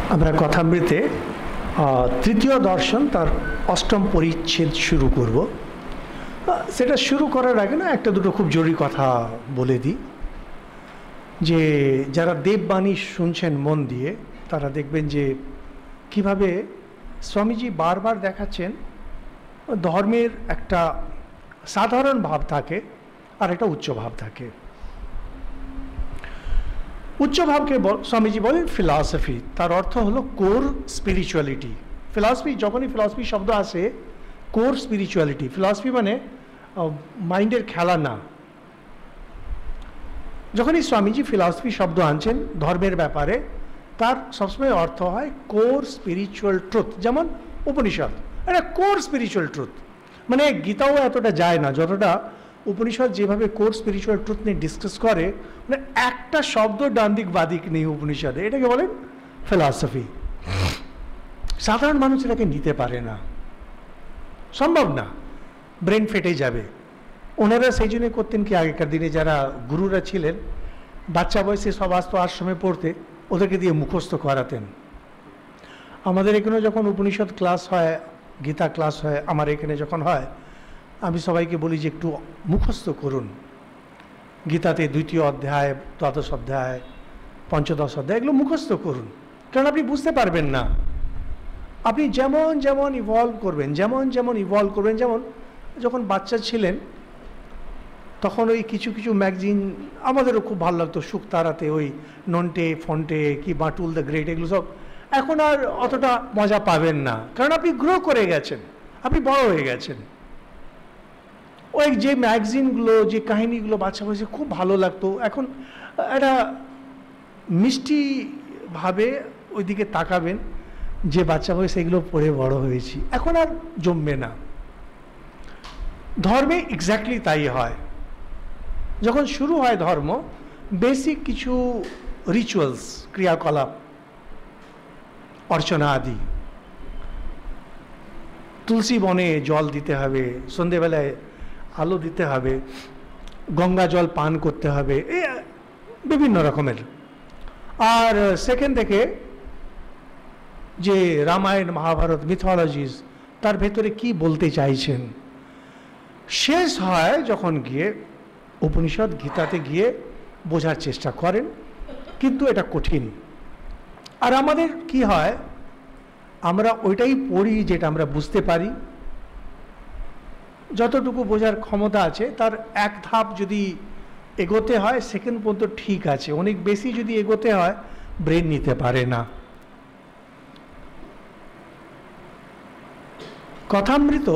আমরা কথামৃতে তৃতীয় দর্শন তার অষ্টম পরিচ্ছেদ শুরু করব। সেটা শুরু করার আগে না একটা দুটো খুব জরুরি কথা বলে দিই, যে যারা দেববাণী শুনছেন মন দিয়ে তারা দেখবেন যে কিভাবে স্বামীজি বারবার দেখাচ্ছেন ধর্মের একটা সাধারণ ভাব থাকে আর একটা উচ্চ ভাব থাকে। উচ্চ ভাবকে স্বামীজি বলেন ফিলসফি, তার অর্থ হলো কোর স্পিরিচুয়ালিটি। ফিলসফি, যখনই ফিলসফি শব্দ আসে, কোর স্পিরিচুয়ালিটি। ফিলসফি মানে মাইন্ডের খেলা না। যখনই স্বামীজি ফিলসফি শব্দ আনছেন ধর্মের ব্যাপারে, তার সবসময় অর্থ হয় কোর স্পিরিচুয়াল ট্রুথ। যেমন উপনিষদ এটা কোর স্পিরিচুয়াল ট্রুথ, মানে গীতাও এতটা যায় না যতটা উপনিষদ যেভাবে কোর স্পিরিচুয়াল ট্রুথ নিয়ে ডিসকাস করে। মানে একটা শব্দ ডান দিক বাদিক নেই উপনিষদে, এটাকে বলেন ফিলসফি। সাধারণ মানুষ এটাকে নিতে পারে না, সম্ভব না, ব্রেন ফেটে যাবে। ওনারা সেই জন্য করতেন কি, আগেকার দিনে যারা গুরুরা ছিলেন বাচ্চা বয়সে সব আসতো আশ্রমে পড়তে, ওদেরকে দিয়ে মুখস্থ করাতেন। আমাদের এখানে যখন উপনিষদ ক্লাস হয়, গীতা ক্লাস হয়, আমার এখানে যখন হয়, আমি সবাইকে বলি যে একটু মুখস্থ করুন। গীতাতে 2য় অধ্যায়, 12 অধ্যায়, 15 অধ্যায়, এগুলো মুখস্থ করুন, কারণ আপনি বুঝতে পারবেন না। আপনি যেমন যেমন ইভলভ করবেন, যেমন যখন বাচ্চা ছিলেন তখন ওই কিছু কিছু ম্যাগাজিন আমাদেরও খুব ভালো লাগতো, শুকতারাতে ওই নন্টে ফন্টে কি বাটুল দ্য গ্রেট, এগুলো সব এখন আর অতটা মজা পাবেন না, কারণ আপনি গ্রো করে গেছেন, আপনি বড় হয়ে গেছেন। ওই যে ম্যাগাজিনগুলো, যে কাহিনীগুলো বাচ্চা বয়সে খুব ভালো লাগতো, এখন একটা মিষ্টিভাবে ওইদিকে তাকাবেন যে বাচ্চা বয়সে এগুলো পড়ে বড় হয়েছি, এখন আর জমবে না। ধর্মে এক্স্যাক্টলি তাই হয়। যখন শুরু হয় ধর্ম, বেসিক কিছু রিচুয়ালস, ক্রিয়াকলাপ, অর্চনা আদি, তুলসী বনে জল দিতে হবে, সন্ধেবেলায় আলো দিতে হবে, গঙ্গা জল পান করতে হবে, এই বিভিন্ন রকমের। আর সেকেন্ড থেকে যে রামায়ণ মহাভারত মিথোলজিস, তার ভেতরে কি বলতে চাইছেন, শেষ হয় যখন গিয়ে উপনিষদ গীতাতে গিয়ে বোঝার চেষ্টা করেন, কিন্তু এটা কঠিন। আর আমাদের কি হয়, আমরা ওইটাই পড়ি যেটা আমরা বুঝতে পারি, যতটুকু বোঝার ক্ষমতা আছে তার এক ধাপ যদি এগোতে হয় সেকেন্ড পর্যন্ত ঠিক আছে, অনেক বেশি যদি এগোতে হয় ব্রেন নিতে পারে না। কথামৃত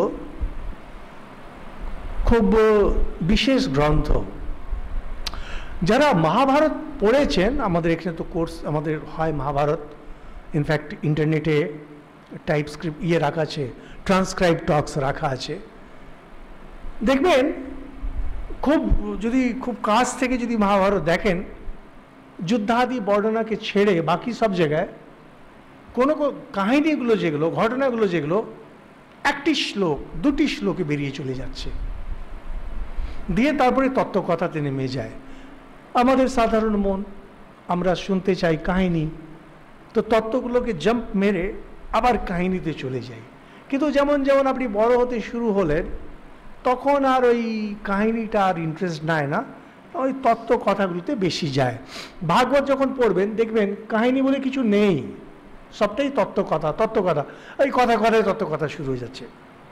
খুব বিশেষ গ্রন্থ। যারা মহাভারত পড়েছেন, আমাদের এখানে তো কোর্স আমাদের হয় মহাভারত, ইনফ্যাক্ট ইন্টারনেটে টাইপস্ক্রিপ্ট রাখা আছে, ট্রান্সক্রাইব টক্স রাখা আছে, দেখবেন খুব কাছ থেকে যদি মহাভারত দেখেন, যুদ্ধাদি বর্ণনাকে ছেড়ে বাকি সব জায়গায় কোনো কাহিনীগুলো যেগুলো, ঘটনাগুলো যেগুলো, একটি শ্লোক 2টি শ্লোকে বেরিয়ে চলে যাচ্ছে, দিয়ে তারপরে তত্ত্বকথাতে নেমে যায়। আমাদের সাধারণ মন, আমরা শুনতে চাই কাহিনী, তো তত্ত্বগুলোকে জাম্প মেরে আবার কাহিনীতে চলে যাই। কিন্তু যেমন যেমন আপনি বড় হতে শুরু হলেন, তখন আর ওই কাহিনীটা আর ইন্টারেস্ট নেয় না, ওই তত্ত্ব কথাগুলিতে বেশি যায়। ভাগবত যখন পড়বেন দেখবেন কাহিনী বলে কিছু নেই, সবটাই তত্ত্বকথা, ওই কথায় তত্ত্বকথা শুরু হয়ে যাচ্ছে।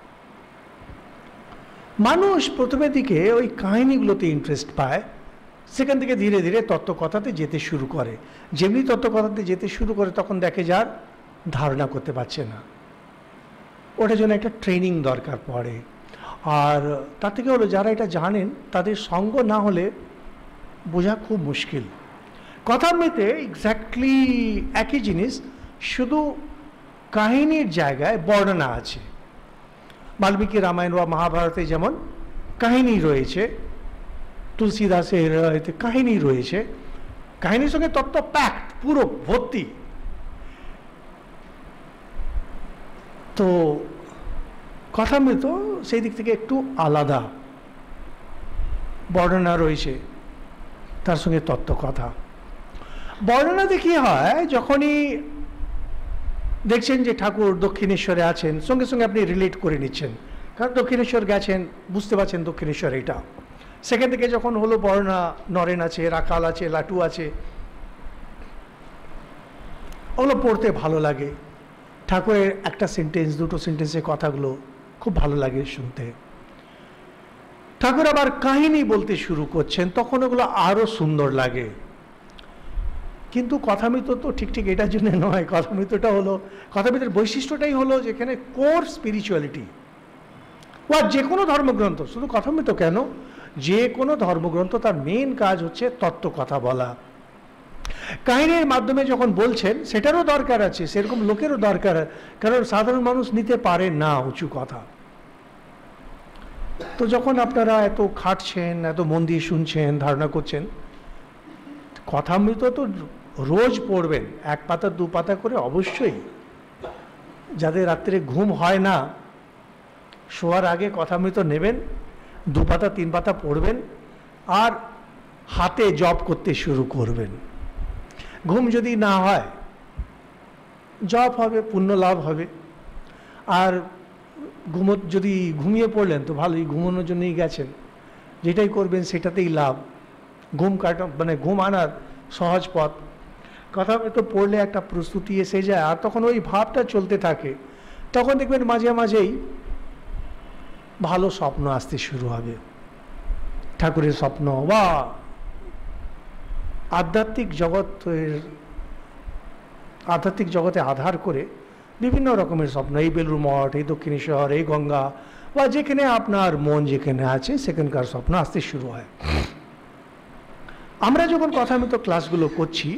মানুষ প্রথমের দিকে ওই কাহিনীগুলোতে ইন্টারেস্ট পায়, সেখান থেকে ধীরে ধীরে তত্ত্বকথাতে যেতে শুরু করে। যেমনি তত্ত্বকথাতে যেতে শুরু করে তখন দেখে যার ধারণা করতে পারছে না, ওটার জন্য একটা ট্রেনিং দরকার পড়ে। আর তার থেকে হলো যারা এটা জানেন তাদের সঙ্গ না হলে বোঝা খুব মুশকিল। কথামৃতে এক্স্যাক্টলি একই জিনিস, শুধু কাহিনীর জায়গায় বর্ণনা আছে। বাল্মীকি রামায়ণ বা মহাভারতে যেমন কাহিনী রয়েছে, তুলসীদাসের কাহিনী রয়েছে, কাহিনীর সঙ্গে তত্ত্ব প্যাক্ট, পুরো ভর্তি। তো কথামৃত সেই দিক থেকে একটু আলাদা, বর্ণনা রয়েছে তার সঙ্গে তত্ত্বকথা। বর্ণনাতে কি হয়, যখনই দেখছেন যে ঠাকুর দক্ষিণেশ্বরে আছেন, সঙ্গে সঙ্গে আপনি রিলেট করে নিচ্ছেন, কারণ দক্ষিণেশ্বর গেছেন, বুঝতে পারছেন দক্ষিণেশ্বর এটা। সেখান থেকে যখন হলো বর্ণা, নরেন আছে, রাখাল আছে, লাটু আছে, ওগুলো পড়তে ভালো লাগে। ঠাকুরের একটা সেন্টেন্স, দুটো সেন্টেন্সের কথাগুলো খুব ভালো লাগে শুনতে। ঠাকুর আবার কাহিনী বলতে শুরু করছেন, তখন ওগুলো আরও সুন্দর লাগে। কিন্তু কথামৃত তো ঠিক এটার জন্য নয়। কথামৃতটা হলো, কথামৃতের বৈশিষ্ট্যটাই হলো যেখানে কোর স্পিরিচুয়ালিটি। ও আর যে কোনো ধর্মগ্রন্থ, শুধু কথামৃত কেন, যে কোনো ধর্মগ্রন্থ তার মেন কাজ হচ্ছে তত্ত্ব কথা বলা। কাহিনীর মাধ্যমে যখন বলছেন সেটারও দরকার আছে, সেরকম লোকেরও দরকার, কারণ সাধারণ মানুষ নিতে পারে না উঁচু কথা। তো যখন আপনারা এত খাটছেন, এত মন দিয়ে শুনছেন, ধারণা করছেন, কথামৃত তো রোজ পড়বেন, এক পাতা দু পাতা করে অবশ্যই। যাদের রাত্রে ঘুম হয় না, শোয়ার আগে কথামৃত নেবেন, দু পাতা তিন পাতা পড়বেন, আর হাতে জপ করতে শুরু করবেন। ঘুম যদি না হয়, জপ হবে, পুণ্য লাভ হবে। আর যদি ঘুমিয়ে পড়লেন তো ভালোই, ঘুমানোর জন্যই গেছেন, যেটাই করবেন সেটাতেই লাভ। ঘুম মানে ঘুম আনার সহজ পথ। কথামৃত পড়লে একটা প্রস্তুতি এসে যায়, আর তখন ওই ভাবটা চলতে থাকে। তখন দেখবেন মাঝে মাঝেই ভালো স্বপ্ন আসতে শুরু হবে, ঠাকুরের স্বপ্ন বা আধ্যাত্মিক জগতে আধার করে বিভিন্ন রকমের স্বপ্ন। এই বেলুর মঠ, এই দক্ষিণেশ্বর, এই গঙ্গা, বা যেখানে আপনার মন যেখানে আছে সেখানকার স্বপ্ন আসতে শুরু হয়। আমরা যখন কথামৃত ক্লাসগুলো করছি,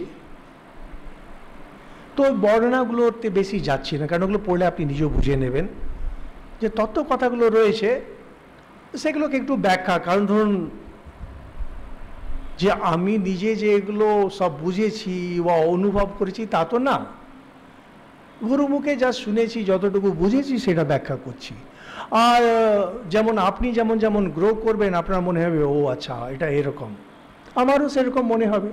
তো বর্ণনাগুলোতে বেশি যাচ্ছি না, কারণ ওগুলো পড়লে আপনি নিজেও বুঝে নেবেন। যে তত্ত্ব কথাগুলো রয়েছে সেগুলোকে একটু ব্যাখ্যা, কারণ ধরুন যে আমি নিজে যে এগুলো সব বুঝেছি বা অনুভব করেছি তা তো না, গুরুমুখে যা শুনেছি, যতটুকু বুঝেছি সেটা ব্যাখ্যা করছি। আর যেমন আপনি যেমন গ্রো করবেন, আপনার মনে হবে ও আচ্ছা এটা এরকম, আমারও সেরকম মনে হবে।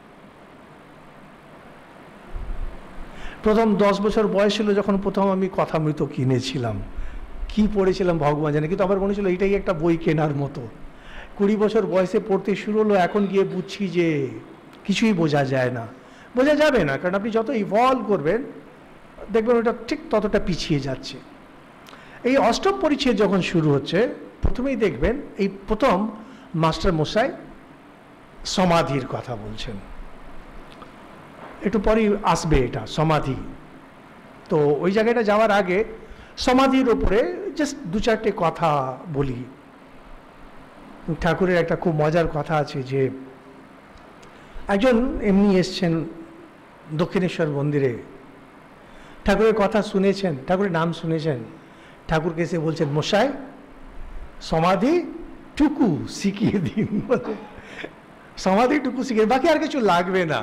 প্রথম 10 বছর বয়স ছিল যখন প্রথম আমি কথামৃত কিনেছিলাম, কি পড়েছিলাম ভগবান জানে, কিন্তু আমার মনে ছিল এইটাই একটা বই কেনার মতো। 20 বছর বয়সে পড়তে শুরু হলো, এখন গিয়ে বুঝছি যে কিছুই বোঝা যায় না, বোঝা যাবে না, কারণ আপনি যত ইভলভ করবেন দেখবেন ওটা ঠিক ততটা পিছিয়ে যাচ্ছে। এই অষ্টম পরিচ্ছেদ যখন শুরু হচ্ছে, প্রথমেই দেখবেন এই প্রথম মাস্টার মশাই সমাধির কথা বলছেন। একটু পরেই আসবে এটা সমাধি। তো ওই জায়গাটা যাওয়ার আগে সমাধির ওপরে জাস্ট দু চারটে কথা বলি। ঠাকুরের একটা খুব মজার কথা আছে যে একজন এমনি এসছেন দক্ষিণেশ্বর মন্দিরে, ঠাকুরের কথা শুনেছেন, ঠাকুরের নাম শুনেছেন, ঠাকুরকে এসে বলছেন মশাই সমাধি টুকু শিখিয়ে দিন, বলে সমাধি টুকু শিখিয়ে, বাকি আর কিছু লাগবে না।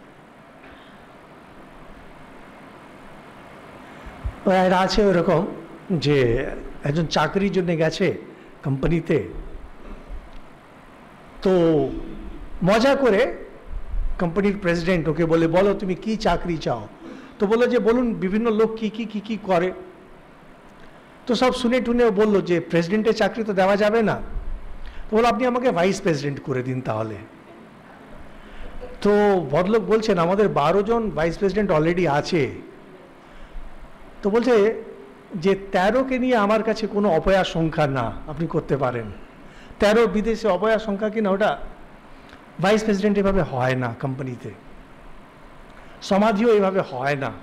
এরা আছে ওরকম যে একজন চাকরির জন্য গেছে কোম্পানিতে, তো মজা করে কোম্পানির প্রেসিডেন্ট ওকে বলে বলো তুমি কি চাকরি চাও, তো বললো যে বলুন বিভিন্ন লোক কি করে। তো সব শুনে টুনে বললো যে প্রেসিডেন্টের চাকরি তো দেওয়া যাবে না, তো বললো আপনি আমাকে ভাইস প্রেসিডেন্ট করে দিন তাহলে। তো ভদ্রলোক বলছেন আমাদের 12 জন ভাইস প্রেসিডেন্ট অলরেডি আছে। তো বলছে যে 13কে নিয়ে আমার কাছে কোনো অপয়া সংখ্যা না, আপনি করতে পারেন। 13 বিদেশে অপয়া সংখ্যা কিনা, ওটা ভাইস প্রেসিডেন্ট এভাবে হয় না কোম্পানিতে, সমাধিও এভাবে হয় না।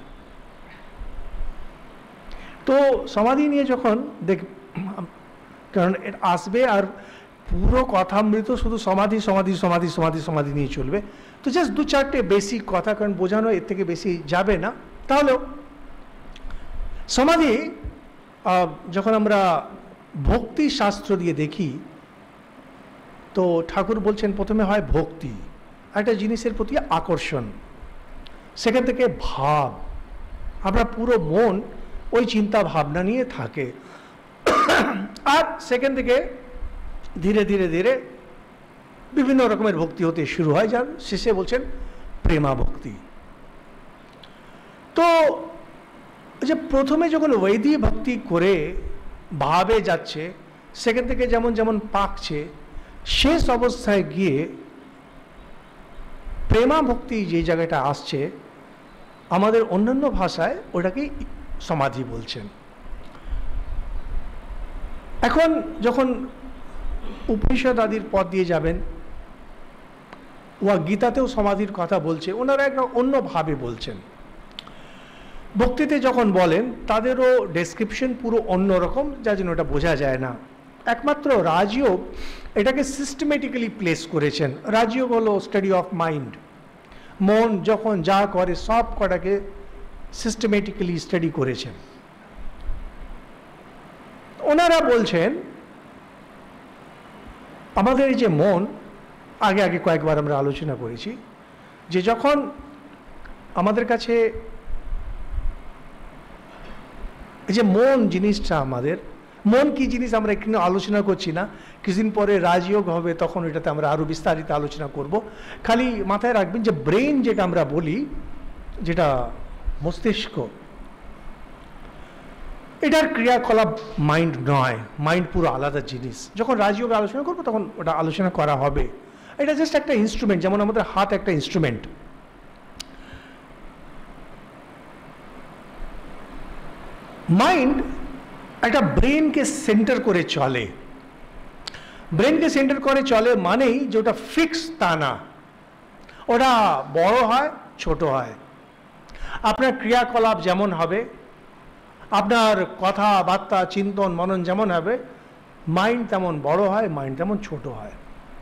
তো সমাধি নিয়ে যখন কারণ এটা আসবে আর পুরো কথামৃত শুধু সমাধি সমাধি সমাধি সমাধি সমাধি নিয়ে চলবে, তো জাস্ট দু চারটে বেসিক কথা, কারণ বোঝানো এর থেকে বেশি যাবে না। তাহলেও সমাধি যখন আমরা ভক্তি শাস্ত্র দিয়ে দেখি, তো ঠাকুর বলছেন প্রথমে হয় ভক্তি, একটা জিনিসের প্রতি আকর্ষণ, সেখান থেকে ভাব, আমরা পুরো মন ওই চিন্তা ভাবনা নিয়ে থাকে, আর সেখান থেকে ধীরে ধীরে ধীরে বিভিন্ন রকমের ভক্তি হতে শুরু হয়, যার শেষে বলছেন প্রেমা ভক্তি। তো যে প্রথমে যখন বৈদিক ভক্তি করে ভাবে যাচ্ছে, সেখান থেকে যেমন যেমন পাকছে, শেষ অবস্থায় গিয়ে প্রেমা ভক্তি যে জায়গাটা আসছে, আমাদের অন্যান্য ভাষায় ওটাকে সমাধি বলছেন। এখন যখন উপনিষদ আদির পথ দিয়ে যাবেন, ওয়া গীতাতেও সমাধির কথা বলছে, ওনারা একটা অন্যভাবে বলছেন। ভক্তিতে যখন বলেন তাদেরও ডেসক্রিপশন পুরো অন্যরকম, যার জন্য ওটা বোঝা যায় না। একমাত্র রাজযোগ এটাকে সিস্টেমেটিক্যালি প্লেস করেছেন। রাজযোগ হলো স্টাডি অফ মাইন্ড, মন যখন যা করে সব কটাকে সিস্টেমেটিক্যালি স্টাডি করেছেন। ওনারা বলছেন আমাদের এই যে মন, আগে আগে কয়েকবার আমরা আলোচনা করেছি, যে যখন আমাদের কাছে এই যে মন জিনিসটা, আমাদের মন কি জিনিস আমরা এখানে আলোচনা করছি না, কিছুদিন পরে রাজযোগ হবে, তখন এটাতে আমরা আরো বিস্তারিত আলোচনা করব। খালি মাথায় রাখবেন যে ব্রেন যেটা আমরা বলি, যেটা মস্তিষ্ক, এটার ক্রিয়াকলাপ মাইন্ড নয়, মাইন্ড পুরো আলাদা জিনিস। যখন রাজযোগে আলোচনা করবো তখন ওটা আলোচনা করা হবে। এটা জাস্ট একটা ইনস্ট্রুমেন্ট, যেমন আমাদের হাত একটা ইনস্ট্রুমেন্ট। মাইন্ড একটা ব্রেনকে সেন্টার করে চলে। ব্রেনকে সেন্টার করে চলে মানেই যে ওটা ফিক্স তা না, ওটা বড় হয় ছোট হয়। আপনার ক্রিয়াকলাপ যেমন হবে, আপনার কথাবার্তা চিন্তন মনন যেমন হবে, মাইন্ড তেমন বড় হয়, মাইন্ড তেমন ছোট হয়।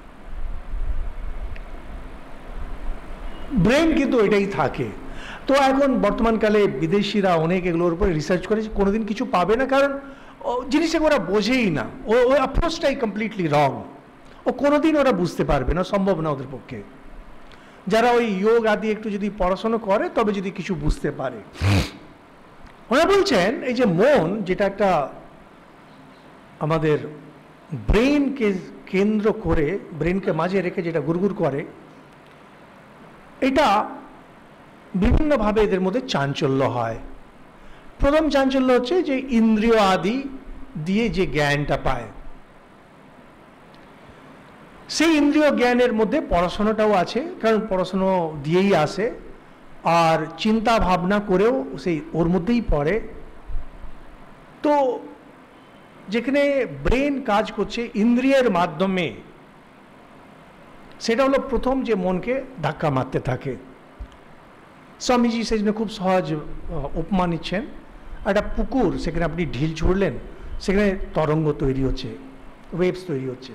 ব্রেন কিন্তু এটাই থাকে। তো এখন বর্তমানকালে বিদেশিরা অনেক এগুলোর উপরে রিসার্চ করেছে, কোনোদিন কিছু পাবে না, কারণ জিনিসটা ওরা বোঝেই না, ওই অ্যাপ্রোচটাই কমপ্লিটলি রং। ও কোনোদিন ওরা বুঝতে পারবে না, সম্ভব না ওদের পক্ষে। যারা ওই যোগ আদি একটু যদি পড়াশোনা করে তবে যদি কিছু বুঝতে পারে। ওরা বলছেন এই যে মন, যেটা একটা আমাদের ব্রেনকে কেন্দ্র করে, ব্রেনকে মাঝে রেখে যেটা গুড়গুড় করে, এটা বিভিন্নভাবে এদের মধ্যে চাঞ্চল্য হয়। প্রথম চাঞ্চল্য হচ্ছে যে ইন্দ্রিয় আদি দিয়ে যে জ্ঞানটা পায়, সেই ইন্দ্রিয় জ্ঞানের মধ্যে পড়াশোনাটাও আছে, কারণ পড়াশোনা দিয়েই আসে, আর চিন্তা ভাবনা করেও সেই ওর মধ্যেই পড়ে। তো যেখানে ব্রেন কাজ করছে ইন্দ্রিয়ের মাধ্যমে, সেটা হলো প্রথম যে মনকে ধাক্কা মারতে থাকে। স্বামীজি সেই জন্য খুব সহজ উপমা নিচ্ছেন। একটা পুকুর, সেখানে আপনি ঢিল ছুড়লেন, সেখানে তরঙ্গ তৈরি হচ্ছে, ওয়েভস তৈরি হচ্ছে।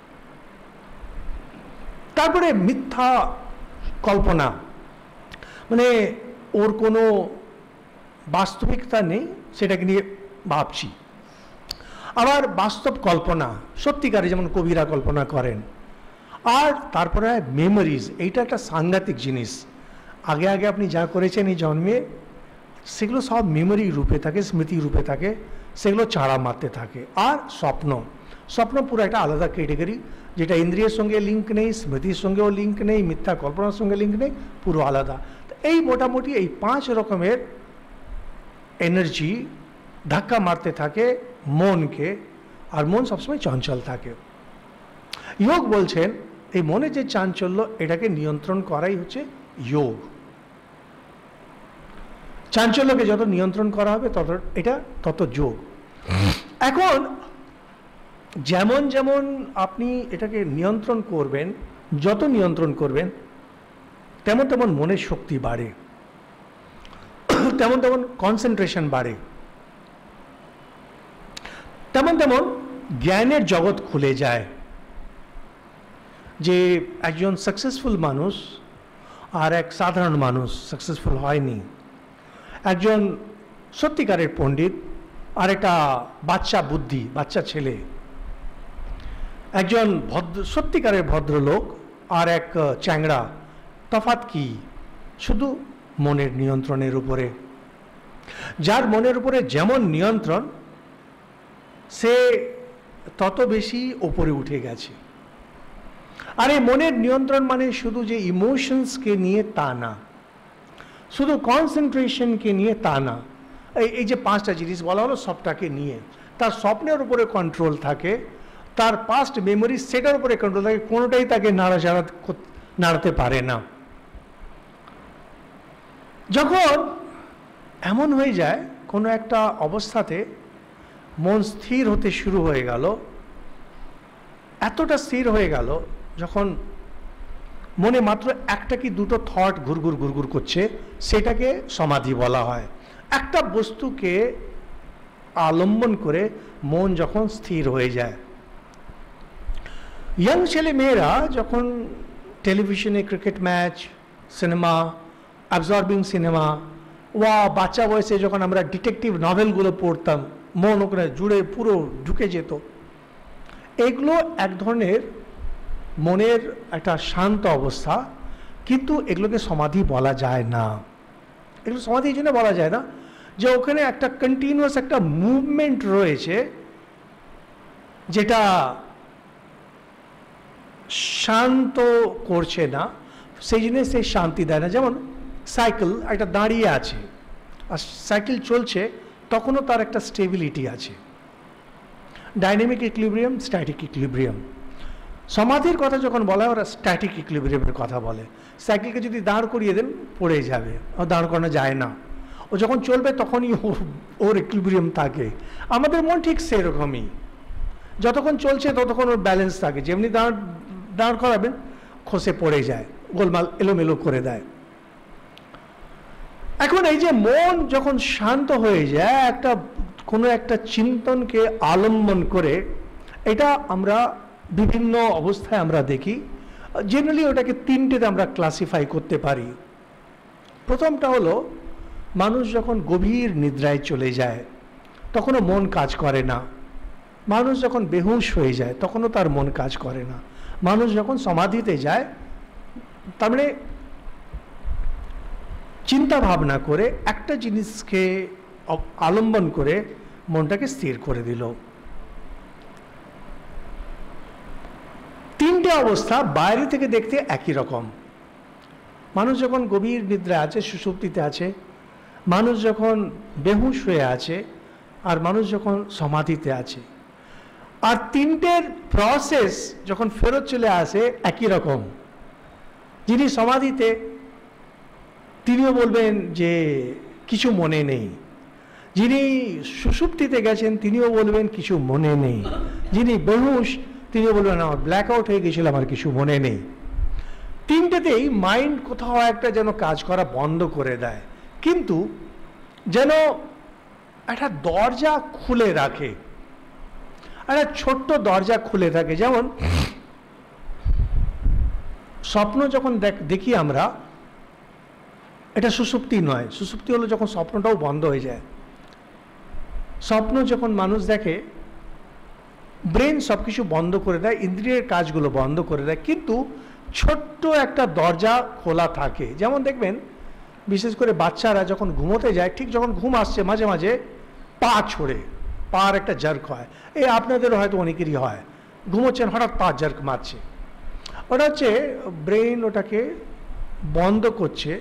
তারপরে মিথ্যা কল্পনা, মানে ওর কোনো বাস্তবিকতা নেই, সেটাকে নিয়ে ভাবছি। আবার বাস্তব কল্পনা, সত্যিকারে যেমন কবিরা কল্পনা করেন। আর তারপরে মেমোরিজ, এইটা একটা সাংঘাতিক জিনিস। আগে আগে আপনি যা করেছেন এই জন্মে, সেগুলো সব মেমোরি রূপে থাকে, স্মৃতি রূপে থাকে, সেগুলো চাড়া মারতে থাকে। আর স্বপ্ন, স্বপ্ন পুরো একটা আলাদা ক্যাটেগরি, যেটা ইন্দ্রিয়ের সঙ্গে লিঙ্ক নেই, স্মৃতির সঙ্গেও লিঙ্ক নেই, মিথ্যা কল্পনার সঙ্গে লিঙ্ক নেই, পুরো আলাদা। এই মোটামুটি এই 5 রকমের এনার্জি ধাক্কা মারতে থাকে মনকে, আর মন সবসময় চঞ্চল থাকে। যোগ বলছেন এই মনে যে চাঞ্চল্য, এটাকে নিয়ন্ত্রণ করাই হচ্ছে যোগ। চাঞ্চল্যকে যত নিয়ন্ত্রণ করা হবে তত যোগ। এখন যেমন যেমন আপনি এটাকে নিয়ন্ত্রণ করবেন, যত নিয়ন্ত্রণ করবেন, তেমন তেমন মনের শক্তি বাড়ে, তেমন তেমন কনসেন্ট্রেশন বাড়ে, তেমন তেমন জ্ঞানের জগৎ খুলে যায়। যে একজন সাকসেসফুল মানুষ আর এক সাধারণ মানুষ সাকসেসফুল হয়নি, একজন সত্যিকারের পণ্ডিত আর একটা বাচ্চা বুদ্ধি, বাচ্চা ছেলে, একজন সত্যিকারের ভদ্রলোক আর এক চ্যাংড়া, তফাৎ কি? শুধু মনের নিয়ন্ত্রণের উপরে। যার মনের উপরে যেমন নিয়ন্ত্রণ, সে তত বেশি ওপরে উঠে গেছে। আর এই মনের নিয়ন্ত্রণ মানে শুধু যে ইমোশনসকে নিয়ে তা না, শুধু কনসেন্ট্রেশনকে নিয়ে তা না, এই যে পাঁচটা জিনিস বলা হলো সবটাকে নিয়ে, তার স্বপ্নের উপরে কন্ট্রোল থাকে, তার পাস্ট মেমোরি সেটার উপরে কন্ট্রোল থাকে, কোনোটাই তাকে নাড়াতে পারে না। যখন এমন হয়ে যায় কোনো একটা অবস্থাতে মন স্থির হতে শুরু হয়ে গেল, এতটা স্থির হয়ে গেল যখন মনে মাত্র একটা কি দুটো থট ঘুরঘুর ঘুরঘুর করছে, সেটাকে সমাধি বলা হয়। একটা বস্তুকে আলম্বন করে মন যখন স্থির হয়ে যায়। ইয়াং ছেলে মেয়েরা যখন টেলিভিশনে cricket match, cinema, absorbing cinema, বা বাচ্চা বয়সে যখন আমরা ডিটেকটিভ নভেলগুলো পড়তাম, মন ওখানে জুড়ে পুরো ঢুকে যেত। এগুলো এক ধরনের মনের একটা শান্ত অবস্থা, কিন্তু এগুলোকে সমাধি বলা যায় না। এগুলো সমাধি এই জন্য বলা যায় না যে ওখানে একটা কন্টিনিউয়াস একটা মুভমেন্ট রয়েছে যেটা শান্ত করছে না, সেই জন্য সে শান্তি দেয় না। যেমন সাইকেল একটা দাঁড়িয়ে আছে আর সাইকেল চলছে, তখনও তার একটা স্টেবিলিটি আছে, ডাইনামিক ইকুইলিব্রিয়াম, স্ট্যাটিক ইকুইলিব্রিয়াম। সমাধির কথা যখন বলা হয় ওরা স্ট্যাটিক ইকুইলিব্রিয়ামের কথা বলে। সাইকেলকে যদি দাঁড় করিয়ে দেন পড়ে যাবে, ও দাঁড় করানো যায় না, ও যখন চলবে তখনই ওর ইকুইলিব্রিয়াম থাকে। আমাদের মন ঠিক সেরকমই, যতক্ষণ চলছে ততক্ষণ ওর ব্যালেন্স থাকে, যেমনি দাঁড় করাবেন খসে পড়ে যায়, গোলমাল এলোমেলো করে দেয়। এখন এই যে মন যখন শান্ত হয়ে যায় কোনো একটা চিন্তনকে আলম্বন করে, এটা আমরা বিভিন্ন অবস্থায় আমরা দেখি। জেনারেলি ওটাকে তিনটেতে আমরা ক্লাসিফাই করতে পারি। প্রথমটা হলো মানুষ যখন গভীর নিদ্রায় চলে যায় তখনও মন কাজ করে না। মানুষ যখন বেহুশ হয়ে যায় তখনও তার মন কাজ করে না। মানুষ যখন সমাধিতে যায়, তার মানে চিন্তা ভাবনা করে একটা জিনিসকে আলম্বন করে মনটাকে স্থির করে দিল। তিনটে অবস্থা বাইরে থেকে দেখতে একই রকম। মানুষ যখন গভীর নিদ্রায় আছে, সুষুপ্তিতে আছে, মানুষ যখন বেহুশ হয়ে আছে, আর মানুষ যখন সমাধিতে আছে। আর তিনটের প্রসেস যখন ফেরত চলে আসে একই রকম। যিনি সমাধিতে তিনিও বলবেন যে কিছু মনে নেই, যিনি সুষুপ্তিতে গেছেন তিনিও বলবেন কিছু মনে নেই, যিনি বেহুশ তিনিও বলবেন আমার ব্ল্যাক আউট হয়ে গেছিল, আমার কিছু মনে নেই। তিনটেতেই মাইন্ড কোথাও একটা যেন কাজ করা বন্ধ করে দেয়, কিন্তু যেন একটা দরজা খুলে রাখে, একটা ছোট্ট দরজা খুলে থাকে। যেমন স্বপ্ন যখন দেখি আমরা, এটা সুষুপ্তি নয়, সুষুপ্তি হলো যখন স্বপ্নটাও বন্ধ হয়ে যায়। স্বপ্ন যখন মানুষ দেখে, ব্রেন সব কিছু বন্ধ করে দেয়, ইন্দ্রিয়ের কাজগুলো বন্ধ করে দেয়, কিন্তু ছোট্ট একটা দরজা খোলা থাকে। যেমন দেখবেন বিশেষ করে বাচ্চারা যখন ঘুমোতে যায়, ঠিক যখন ঘুম আসছে মাঝে মাঝে পা ছোড়ে, পার একটা জার্ক হয়। এই আপনাদেরও হয়তো অনেকেরই হয়, ঘুমোচ্ছেন হঠাৎ পা জার্ক মারছে, ওটা হচ্ছে ব্রেন ওটাকে বন্ধ করছে,